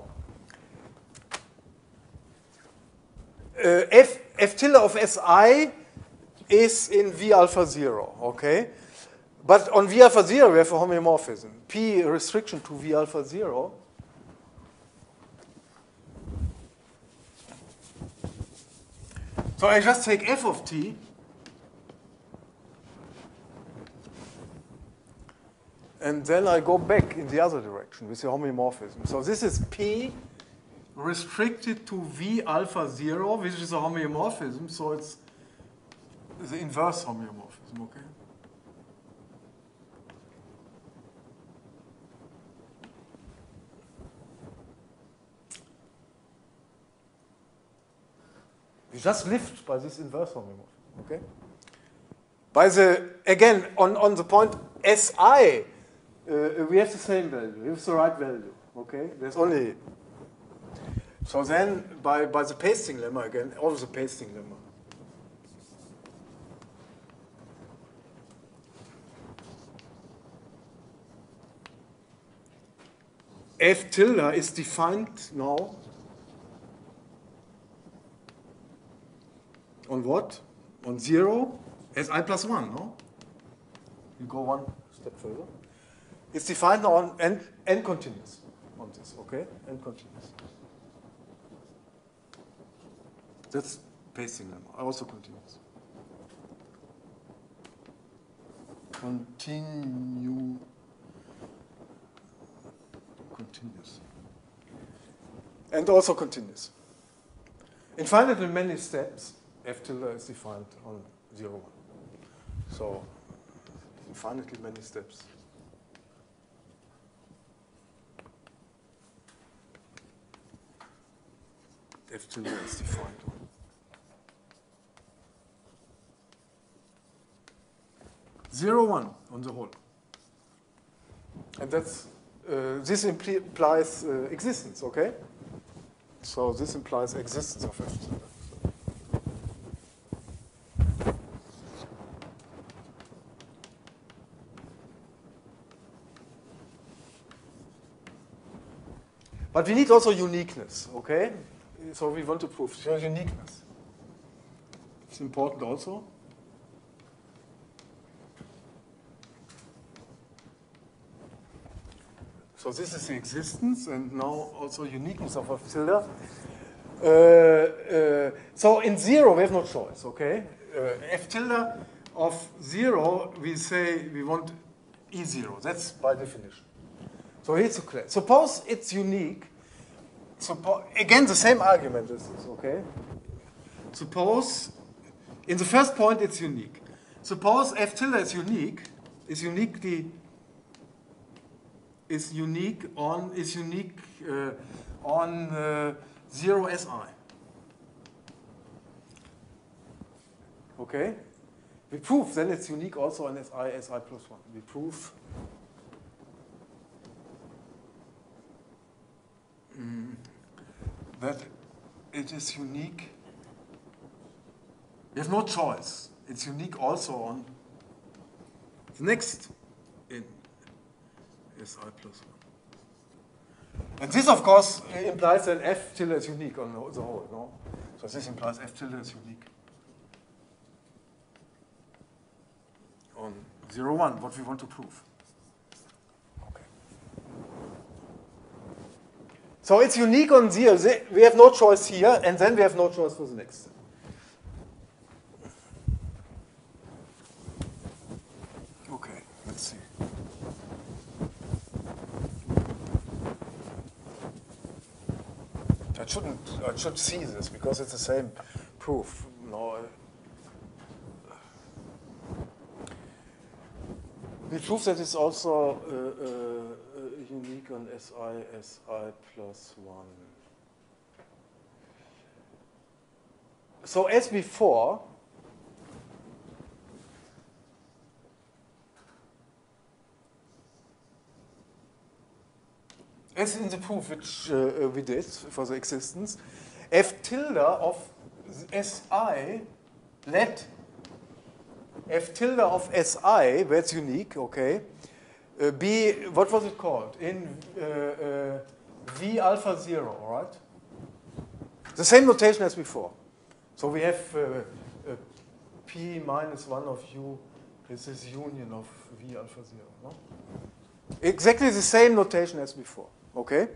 F tilde of Si is in V alpha 0, okay? But on V alpha 0, we have a homeomorphism. P restriction to V alpha 0. So I just take f of t. And then I go back in the other direction with the homeomorphism. So this is P restricted to V alpha 0, which is a homeomorphism. So it's the inverse homeomorphism, okay? We just lift by this inverse homeomorphism, okay? By the, again, on the point Si, we have the same value, we have the right value, okay? There's only, so then by the pasting lemma again, also the pasting lemma. F tilde is defined now on what? On 0 as I plus 1, no? You go one step further. It's defined now on n continuous on this, okay? N continuous. That's pasting lemma, also continuous. Continuous. And also continuous. Infinitely many steps, f tilde is defined on 0, 1. So, infinitely many steps. F tilde is defined on 0, 1 on the whole. And that's this implies existence, okay? So this implies existence of f tilde. But we need also uniqueness, okay? So we want to prove uniqueness. It's important also. So this is the existence, and now also uniqueness of f tilde. So in 0, we have no choice, okay? F tilde of 0, we say we want E0. That's by definition. So here's a class. Suppose it's unique. Again, the same argument is this, okay? Suppose in the first point it's unique. Suppose f tilde is unique on 0 Si. Okay? We prove then it's unique also on Si plus 1. We prove that it is unique. We have no choice. It's unique also on the next in Si plus 1. And this, of course, implies that F tilde is unique on the whole, no? So this implies F tilde is unique on 0, 1, what we want to prove. Okay. So it's unique on 0. We have no choice here, and then we have no choice for the next step. Okay, let's see. I should see this because it's the same proof. No, we prove that it's also unique on Si plus 1. So as before, as in the proof which we did for the existence, F tilde of Si, let F tilde of Si, where it's unique, okay, be, what was it called? In V alpha 0, all right? The same notation as before. So we have P minus 1 of U is this union of V alpha 0, no? Exactly the same notation as before. Okay?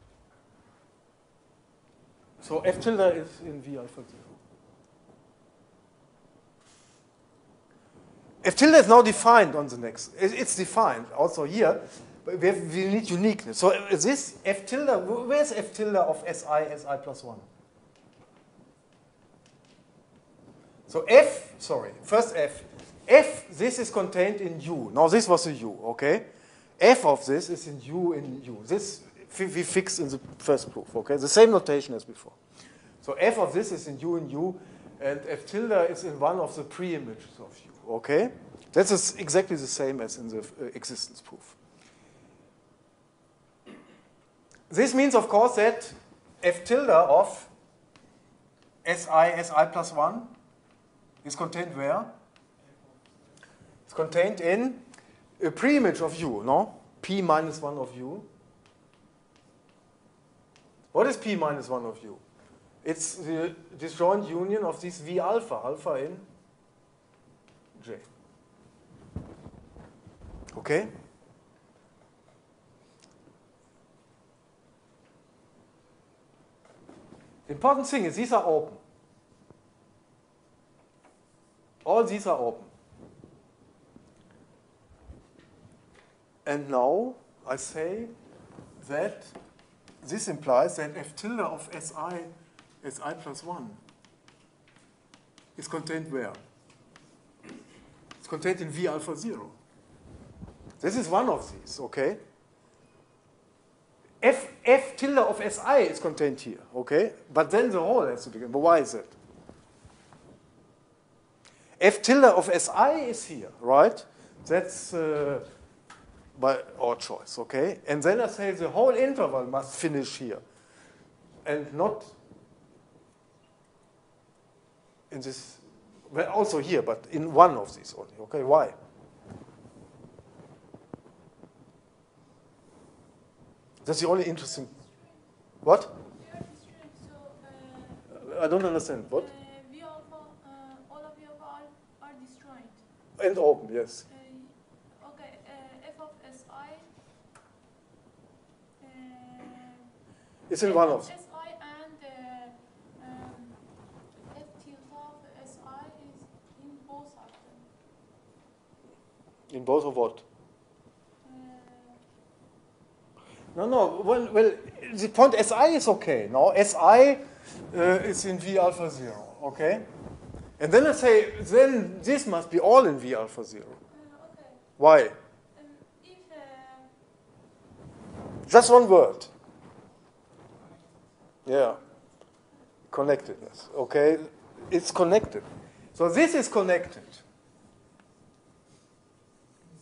So F tilde is in V alpha 0. F tilde is now defined on the next. It's defined also here, but we need uniqueness. So this F tilde, where's F tilde of Si plus 1? So F, sorry, first F. F, this is contained in U. Now this was a U, okay? F of this is in U. This we fixed in the first proof, okay? The same notation as before. So F of this is in U, and F tilde is in one of the pre-images of U, okay? That is exactly the same as in the existence proof. This means, of course, that F tilde of Si plus 1 is contained where? It's contained in a pre-image of U, no? P minus 1 of U. What is P minus 1 of U? It's the disjoint union of this V alpha, alpha in J. Okay? The important thing is these are open. All these are open. And now I say that this implies that F tilde of Si plus 1 is contained where? It's contained in V alpha 0. This is one of these, okay? F tilde of Si is contained here, okay? But then the whole has to begin. But why is it? F tilde of Si is here, right? That's by our choice, okay? And then I say the whole interval must finish here. And not in this, well, also here, but in one of these only, okay? Why? That's the only interesting. What? I don't understand. What? V alpha, all of V alpha are disjoint. And open, yes. Okay, F of Si. It's in one of Si and F tilde of Si is in both of them. In both of what? No. Well, the point Si is okay. No, Si is in V alpha 0. Okay. And then I say, then this must be all in V alpha 0. Okay. Why? If Just one word. Yeah. Connectedness. Okay. It's connected. So this is connected.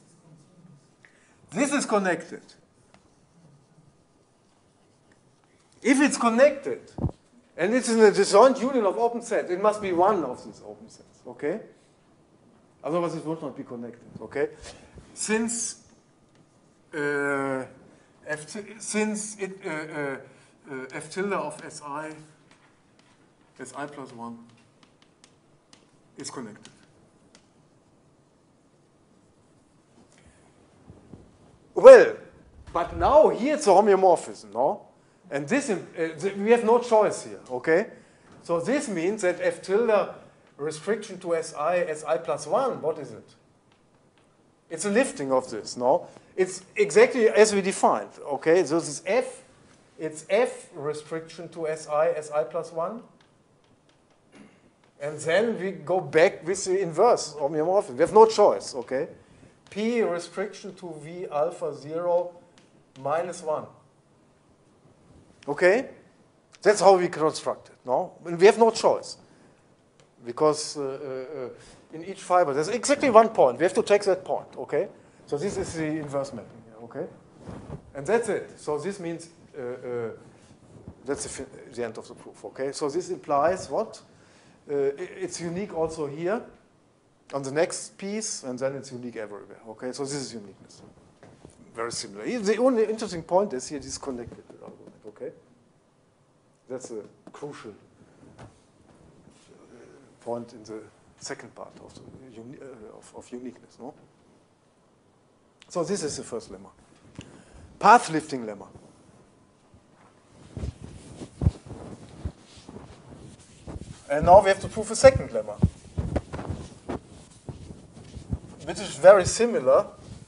This is connected. If it's connected, and it's in a disjoint union of open sets, it must be one of these open sets, okay? Otherwise it would not be connected, okay? Since f tilde of Si plus 1 is connected. Well, but now here it's a homeomorphism, no? And this, we have no choice here, okay? So this means that f tilde restriction to Si plus 1, what is it? It's a lifting of this, no? It's exactly as we defined, okay? So this is f, it's f restriction to Si plus 1. And then we go back with the inverse homeomorphism. We have no choice, okay? P restriction to V alpha 0 minus 1. Okay? That's how we construct it, no? And we have no choice. Because in each fiber, there's exactly one point. We have to take that point, okay? So this is the inverse mapping here, okay? And that's it. So this means that's the end of the proof, okay? So this implies what? It's unique also here on the next piece, and then it's unique everywhere, okay? So this is uniqueness. Very similar. The only interesting point is here this connected argument, okay? That's a crucial point in the second part of, the of uniqueness, no? So this is the first lemma. Path lifting lemma. And now we have to prove a second lemma, which is very similar.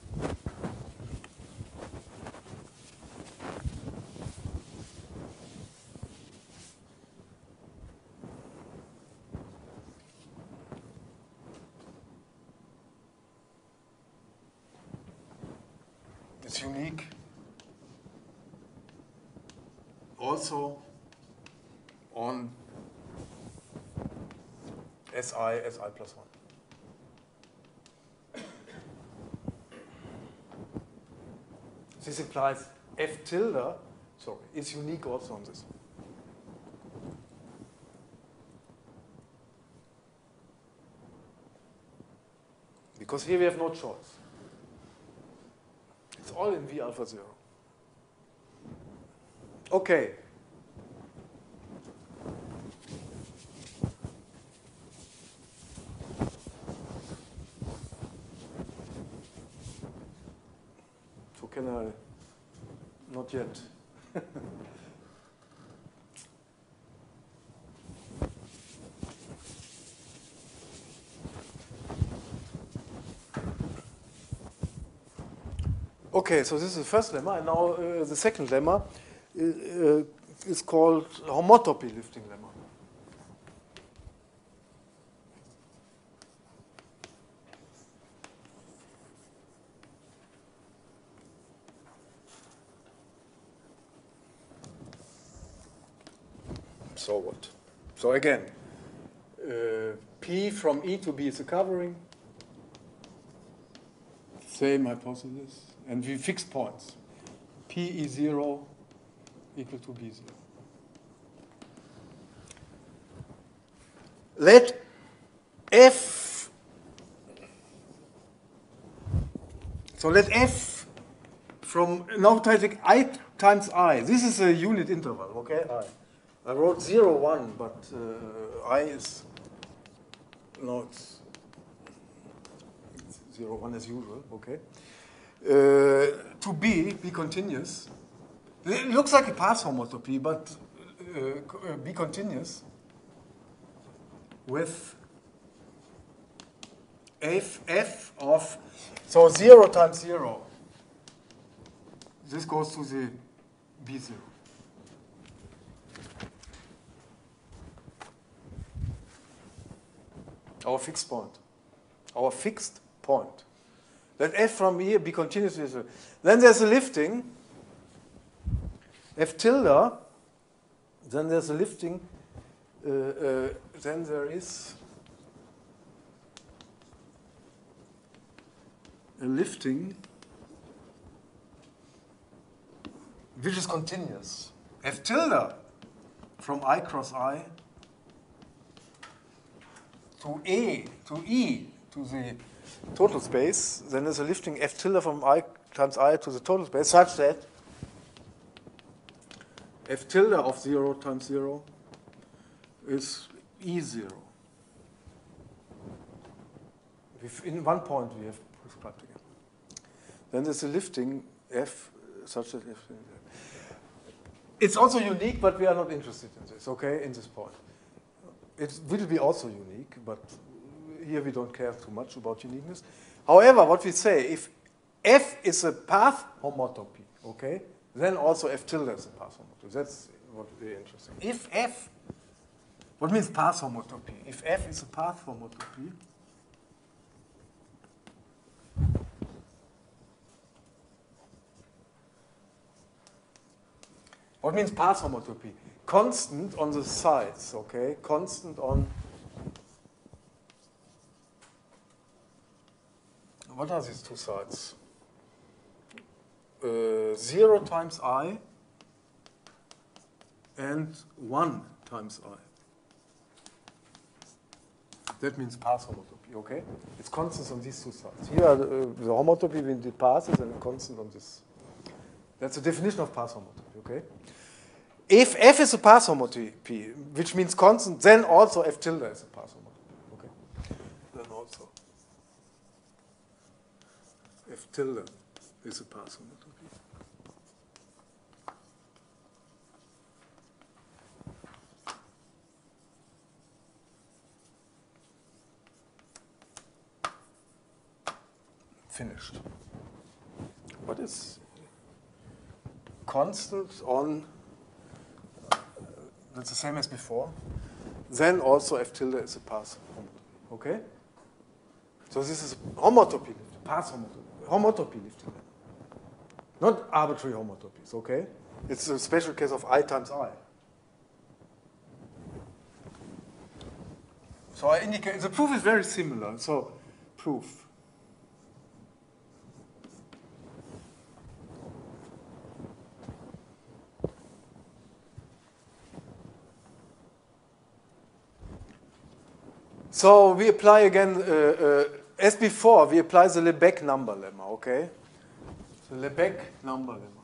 It's unique also on Si plus 1. This implies f tilde, is unique also on this. Because here we have no choice. It's all in V alpha 0. Okay. So can I? Not yet. Okay, so this is the first lemma, and now the second lemma is called homotopy lifting lemma. So what? So again, P from E to B is a covering. Same hypothesis. And we fix points. P E0 equal to B0. Let F, so let F from, now I take I times I. This is a unit interval, okay? I wrote 0, 1, but I is, no, it's 0, 1 as usual, okay? To be continuous. It looks like a path homotopy, but be continuous with f of, so 0 times 0. This goes to the B0. Our fixed point. Our fixed point. Let f from here be continuous with it. Then there's a lifting. F tilde. Then there's a lifting. Then there is a lifting which is continuous. F tilde from I cross I to E, to the total space, then there's a lifting F tilde from I times I to the total space such that F tilde of 0 times 0 is E0. In one point we have prescribed again. Then there's a lifting F such that F. It's also unique, but we are not interested in this, okay, in this point. It will be also unique, but here we don't care too much about uniqueness. However, what we say, if F is a path homotopy, okay, then also F tilde is a path homotopy. That's what we're interested in. If F, what means path homotopy? If F is a path homotopy, what means path homotopy? Constant on the sides, okay? Constant on. What are these two sides? 0 times I and 1 times I. That means path homotopy, okay? It's constant on these two sides. Here are the homotopy between the passes and constant on this. That's the definition of path homotopy, okay? If F is a path homotopy, which means constant, then also F tilde is a path homotopy, okay? Then also F tilde is a path homotopy. Finished. What is constant on, that's the same as before, then also F tilde is a path homotopy, okay? So this is homotopy, path homotopy, homotopy lifting. Not arbitrary homotopies, okay? It's a special case of I times I. So I indicate, the proof is very similar, so proof. So we apply again, as before, we apply the Lebesgue number lemma, okay? The Lebesgue number lemma.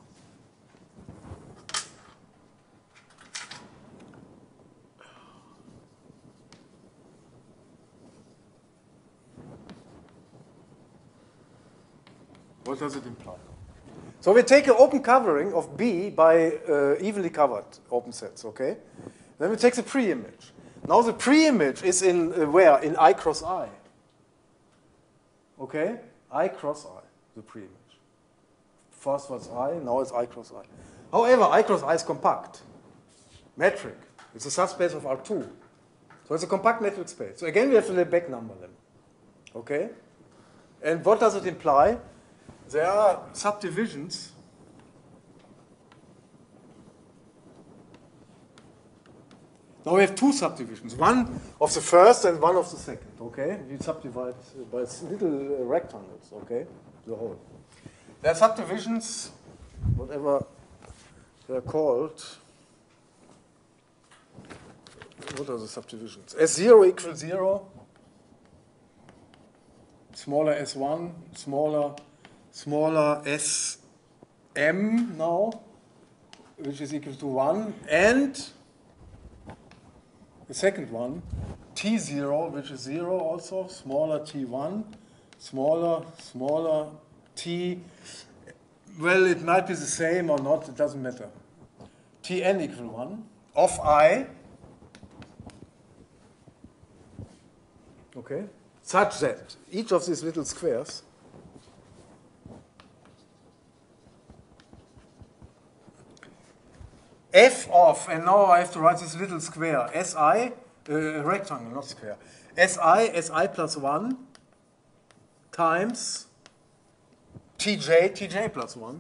What does it imply? So we take an open covering of B by evenly covered open sets, okay? Then we take the pre-image. Now the pre-image is in where? In I cross I. Okay? I cross I, the pre-image. First was I, now it's I cross I. However, I cross I is compact. Metric. It's a subspace of R2. So it's a compact metric space. So again, we have the Lebesgue number lemma. Okay? And what does it imply? There are subdivisions. Now we have two subdivisions, one of the first and one of the second, okay? We subdivide by little rectangles, okay? The whole. There are subdivisions, whatever they're called. What are the subdivisions? S0 equals 0, smaller S1, smaller Sm now, which is equal to 1, and the second one, T0, which is 0 also, smaller T1, smaller T. Well, it might be the same or not, it doesn't matter. Tn equal 1 of I, okay, such that each of these little squares f of, and now I have to write this little square, Si, rectangle, not square, Si plus 1 times Tj plus 1.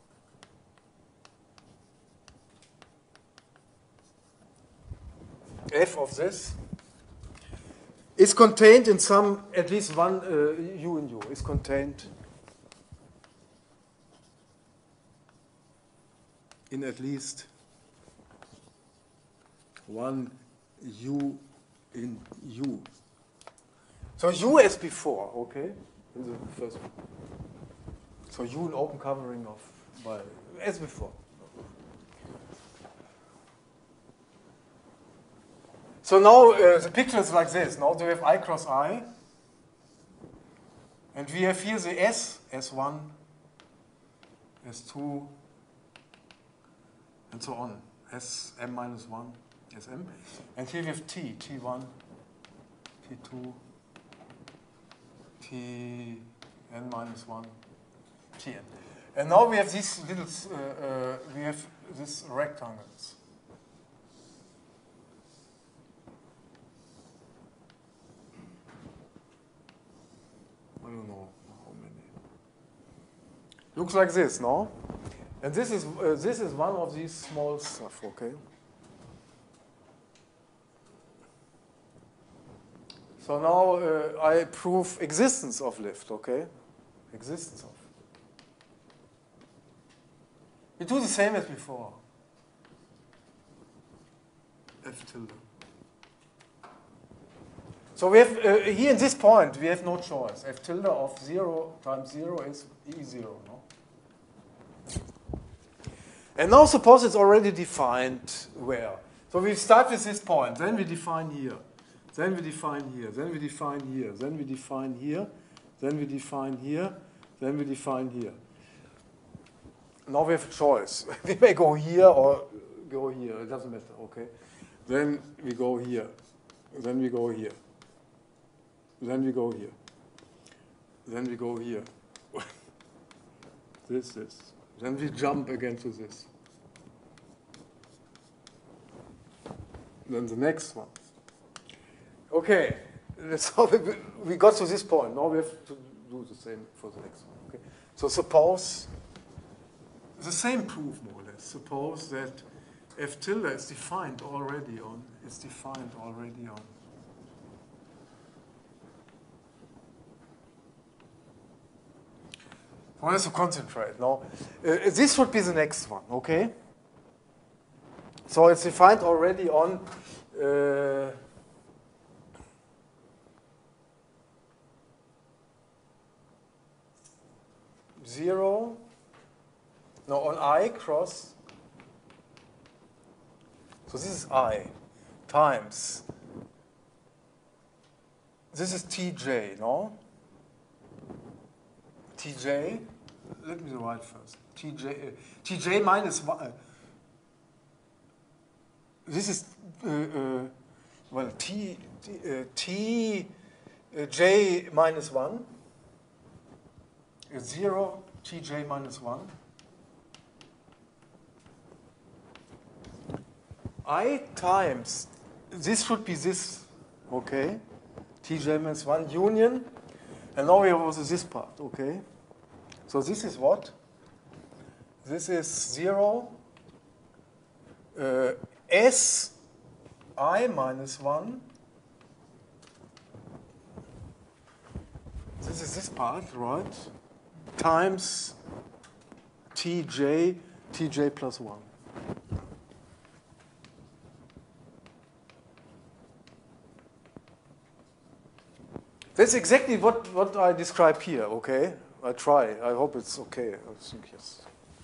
F of this is contained in some, at least one u in u, is contained in at least 1 U in U. So U as before, okay? In the first one. So U an open covering of by as before. So now the picture is like this. Now we have I cross I. And we have here the S, S1, S2, and so on. Sm minus 1, Sm. And here we have T, T1, T2, Tn minus 1, Tn. And now we have these little, we have these rectangles. I don't know how many. Looks like this, no? And this is one of these small stuff, okay? So now I prove existence of lift, okay? Existence of. We do the same as before. F tilde. So we have, here in this point, we have no choice. F tilde of 0 times 0 is E0, no? And now suppose it's already defined where. So we start with this point, then we define here. Then we define here, then we define here, then we define here, then we define here, then we define here. Now we have a choice. We may go here or go here, it doesn't matter, okay? Then we go here, then we go here. Then we go here. Then we go here. This. Then we jump again to this. Then the next one. Okay, so we got to this point. Now we have to do the same for the next one. Okay. So suppose, the same proof more or less. Suppose that F tilde is defined already on, I want us to concentrate now. This would be the next one, okay? So it's defined already on 0, no, on I cross, so this is I, times, this is Tj, no? Tj, let me write first. Tj minus 1. This is, well, Tj minus 1 is 0, Tj minus 1. I times, this should be this, okay? Tj minus 1 union. And now we have also this part, okay? So this is what? This is 0, S I minus 1. This is this part, right? Times Tj plus 1. That's exactly what I describe here, okay? I try. I hope it's okay. I think yes.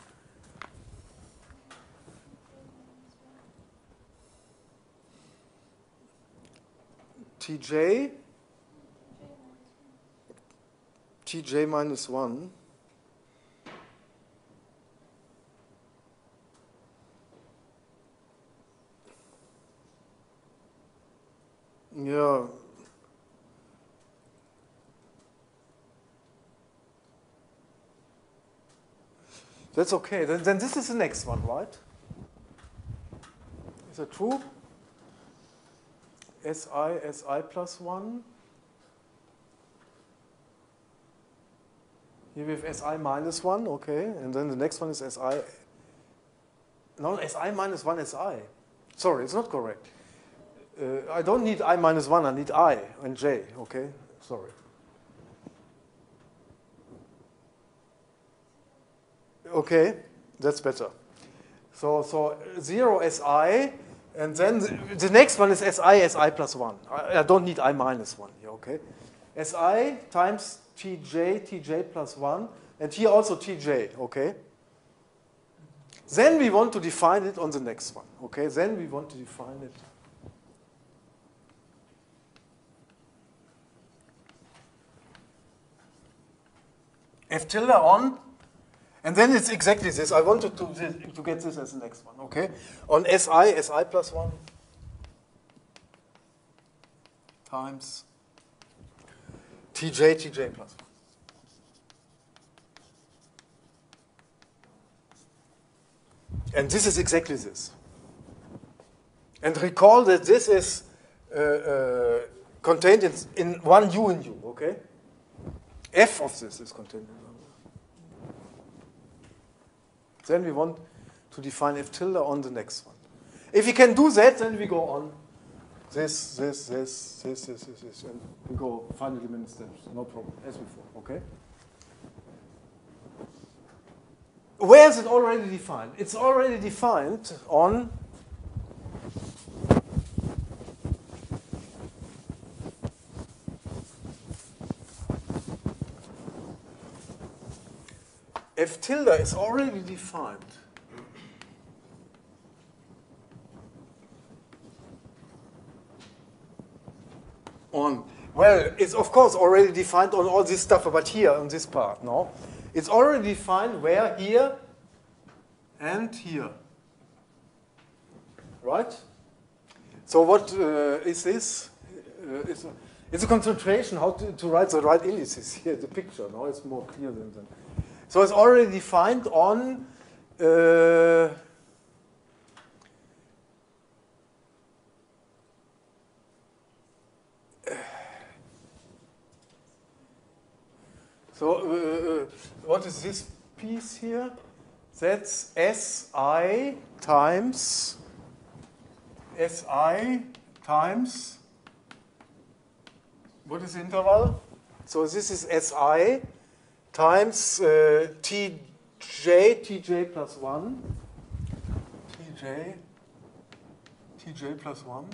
Tj minus 1. Yeah. That's okay. Then this is the next one, right? Is that true? Si plus 1. Here we have Si minus 1, okay. And then the next one is Si. No, Si minus 1 Si. Sorry, it's not correct. I don't need I minus 1, I need I and J, okay? Sorry. Okay, that's better. So 0 Si And then the next one is Si plus 1. I don't need I minus 1 here, okay? Si times Tj plus 1, and here also Tj, okay? Then we want to define it on the next one, okay? Then we want to define it. F tilde on, and then it's exactly this. I wanted to get this as the next one, okay? On Si plus 1 times Tj plus 1. And this is exactly this. And recall that this is contained in one U in U, okay? F of this is contained in one U. Then we want to define F tilde on the next one. If we can do that, then we go on this, and we go finally many steps, no problem, as before, okay? Where is it already defined? It's already defined on F tilde is already defined on, well, it's of course already defined on all this stuff, but here on this part, no? It's already defined where, here, and here. Right? So what is this? It's a concentration how to write the right indices here, the picture. Now it's more clear than that. So it's already defined on what is this piece here? That's Si times what is the interval? So this is Si times Tj plus 1. Tj plus 1.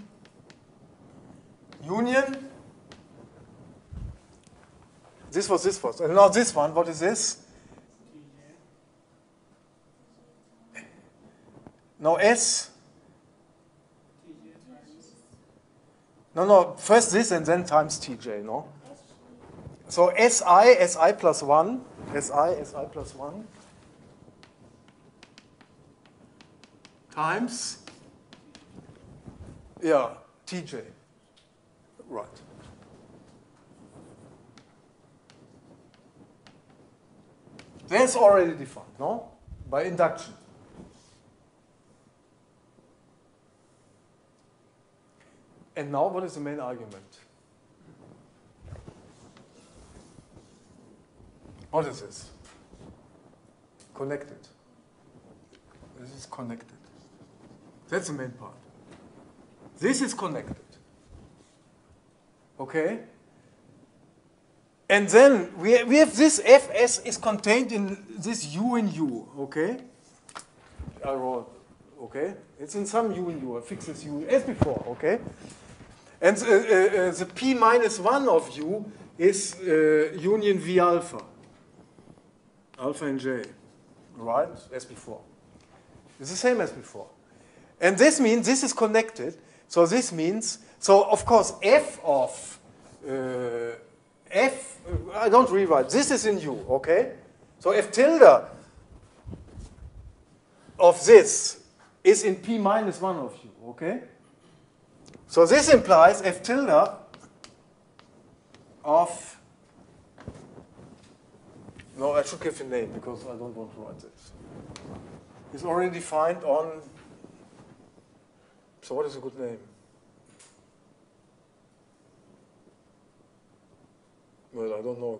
Union. This was. And now this one, what is this? Now S. No, first this and then times Tj, no? So Si plus 1. Si plus 1. Times, yeah, Tj. Right. That's already defined, no? By induction. And now what is the main argument? What is this? Connected. This is connected. That's the main part. This is connected. Okay? And then we have this Fs is contained in this U in U, okay? I wrote, okay? It's in some U in U, I fix this U as before, okay? And the P minus 1 of U is union V alpha. Alpha and J, right? As before. It's the same as before. And this means this is connected. So this means, so of course, F of I don't rewrite. This is in U, okay? So F tilde of this is in P minus 1 of U, okay? So this implies F tilde of, no, I should give a name because I don't want to write this. It's already defined on, so what is a good name? Well, I don't know a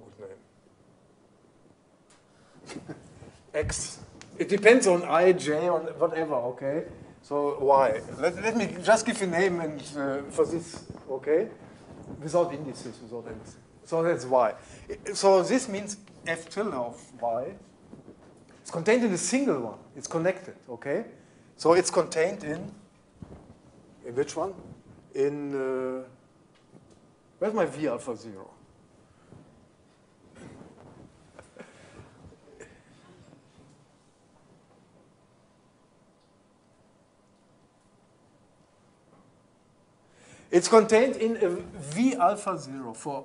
good name. X. It depends on I, J, on whatever, okay? So Y. Let me just give a name and for this, okay? Without indices, without anything. So that's Y. So this means F tilde of Y. It's contained in a single one. It's connected, okay? So it's contained in In which one? In, where's my V alpha 0? It's contained in a V alpha 0 for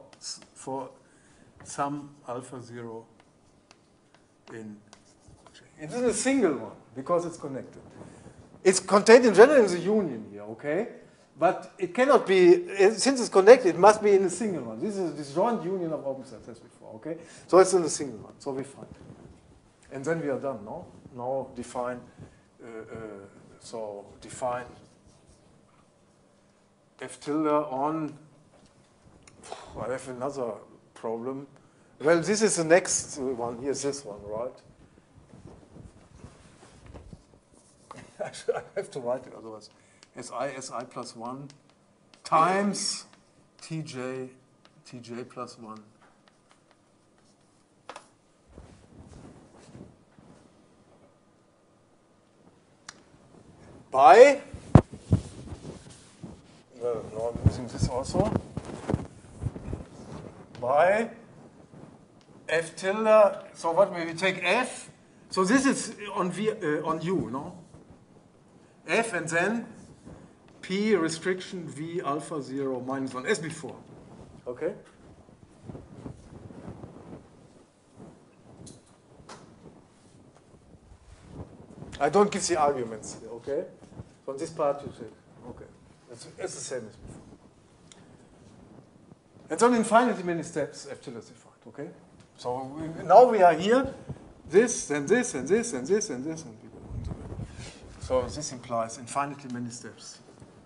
some alpha 0 in J. It is a single one because it's connected. It's contained in general in the union here, okay? But it cannot be, since it's connected, it must be in a single one. This is a disjoint union of open sets as before, okay? So it's in a single one, so we find it. And then we are done, no? Now define, define F tilde on, I have another problem. Well, this is the next one. Here's this one, right? I have to write it otherwise. Si plus 1 times Tj plus 1. By, well, no, I'm using this also, by F tilde, so what will we take F? So this is on U, no? F and then P restriction V alpha 0 minus 1, as before. Okay? I don't give the arguments here, okay? From this part you say, okay. It's the same as before. And so in infinitely many steps, F tilde is defined, okay? So now we are here, this, and this, and this, and this, and this, and we go on to it. So this implies infinitely many steps.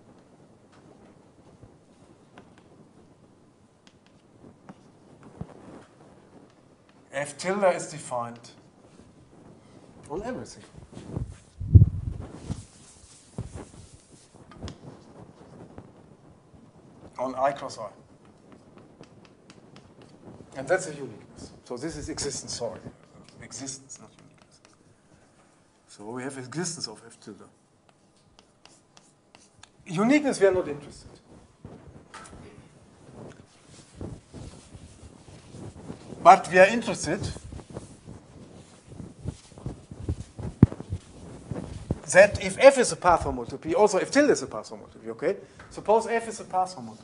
F tilde is defined on everything. On I cross I. And that's a uniqueness. So this is existence, sorry. Existence, not uniqueness. So we have existence of F tilde. Uniqueness we are not interested. But we are interested that if F is a path homotopy, also F tilde is a path homotopy, okay? Suppose F is a path homotopy.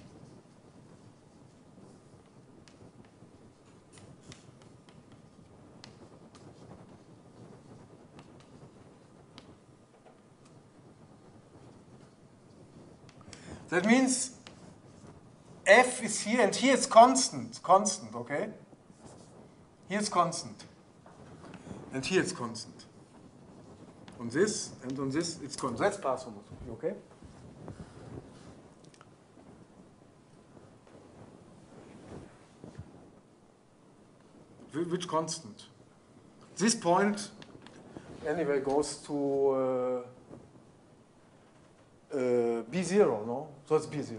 That means F is here, and here it's constant, okay? Here it's constant. And here it's constant. On this and on this, it's constant. That's path homotopy, okay? Which constant? This point, anyway, goes to B0, no? So it's B0.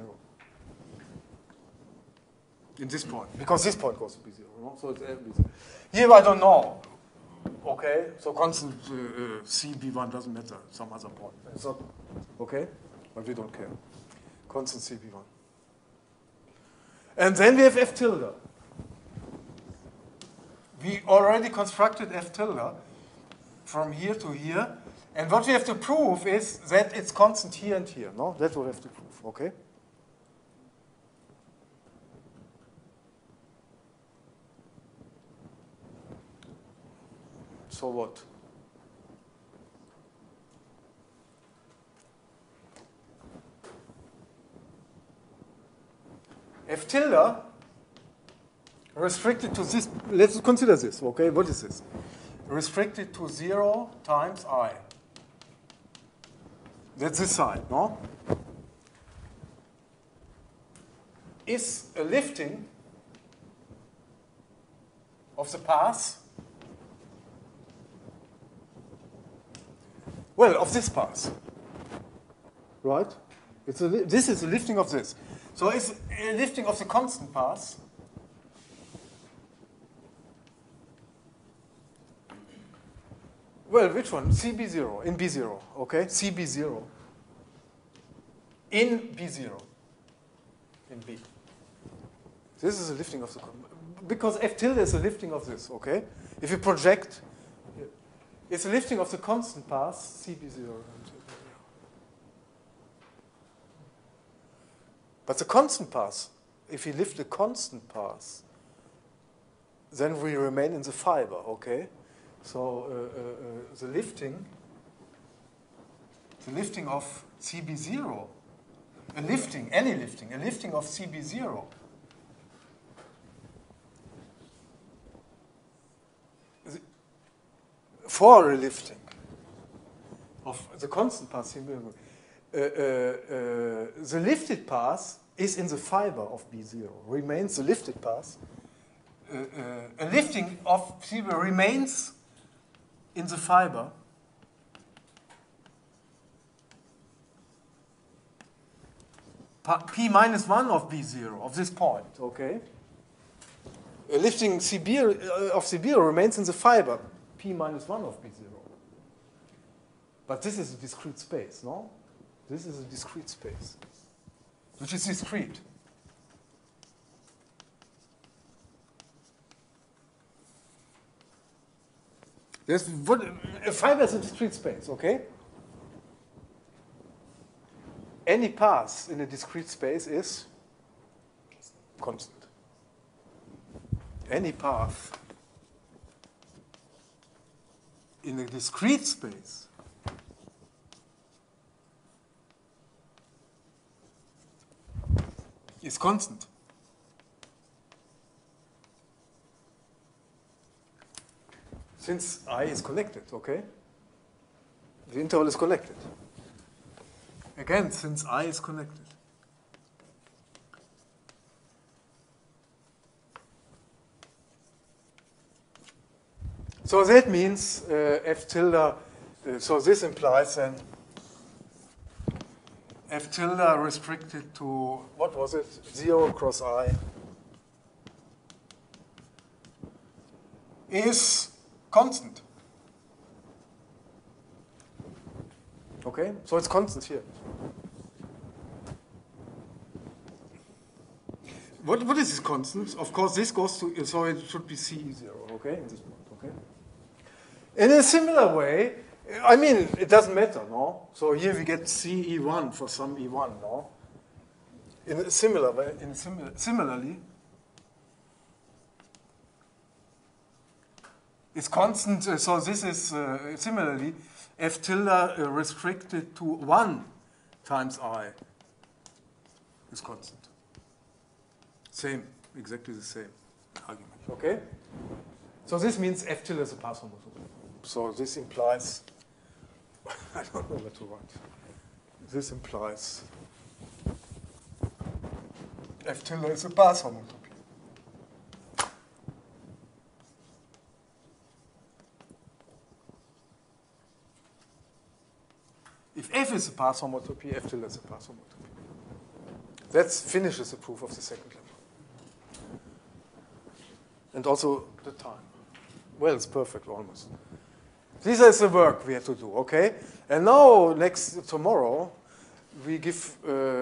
In this point, because this point goes to B0, no? So it's B0. Here I don't know. Okay, so constant CB1 doesn't matter, some other point. It's not, okay? But we don't care. Constant CB1. And then we have F tilde. We already constructed F tilde from here to here. And what we have to prove is that it's constant here and here. No, that's what we have to prove, okay? So what? F tilde restricted to this, let's consider this, okay? What is this? Restricted to 0 times I. That's this side, no? Is a lifting of the path, well, of this path, right? This is a lifting of this. So it's a lifting of the constant path. Well, which one? CB0, in B0, okay? CB0. in B0, in B. This is a lifting of the, because F tilde is a lifting of this, okay? If you project, it's a lifting of the constant path, CB0. But the constant path, if you lift the constant path, then we remain in the fiber, okay? So the lifting of CB0, any lifting, a lifting of CB0 for a lifting of the constant path CB0, the lifted path is in the fiber of B0, remains the lifted path. A lifting of CB0 remains in the fiber P minus 1 of B0, of this point, okay? A lifting of CB0 remains in the fiber P minus 1 of B0. But this is a discrete space, no? This is a discrete space, which is discrete. A fiber is a discrete space, okay? Any path in a discrete space is constant. Any path in a discrete space is constant. Since I is connected, okay? The interval is connected. Again, since I is connected. So that means F tilde, so this implies then F tilde restricted to, what was it? 0 cross I is constant. Okay, so it's constant here. What is this constant? Of course, this goes to, so it should be CE0, okay, in this point, okay? In a similar way, I mean, it doesn't matter, no? So here we get CE1 for some E1, no? In a similar way, similarly, it's constant, so this is similarly, F tilde restricted to 1 times I is constant. Same, exactly the same argument, okay? So this means F tilde is a path homotopy. So this implies, I don't know what to write. This implies F tilde is a path homotopy. If F is a path homotopy, F tilde is a path homotopy. That finishes the proof of the second lemma. And also the time. Well, it's perfect almost. This is the work we have to do, okay? And now, tomorrow, we give,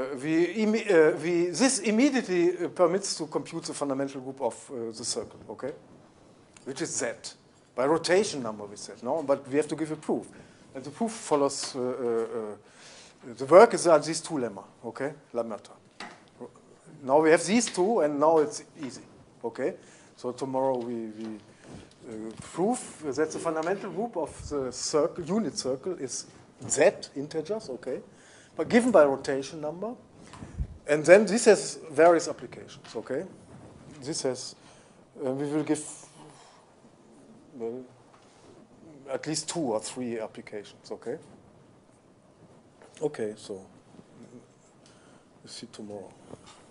this immediately permits to compute the fundamental group of the circle, okay? Which is Z. By rotation number, we said, no? But we have to give a proof. And the proof follows, the work is these two lemma, okay? Lemmata. Now we have these two, and now it's easy, okay? So tomorrow we prove that the fundamental group of the circle, unit circle is Z integers, okay? But given by rotation number. And then this has various applications, okay? This has, we will give, well, at least 2 or 3 applications, okay? Okay, so we'll see tomorrow.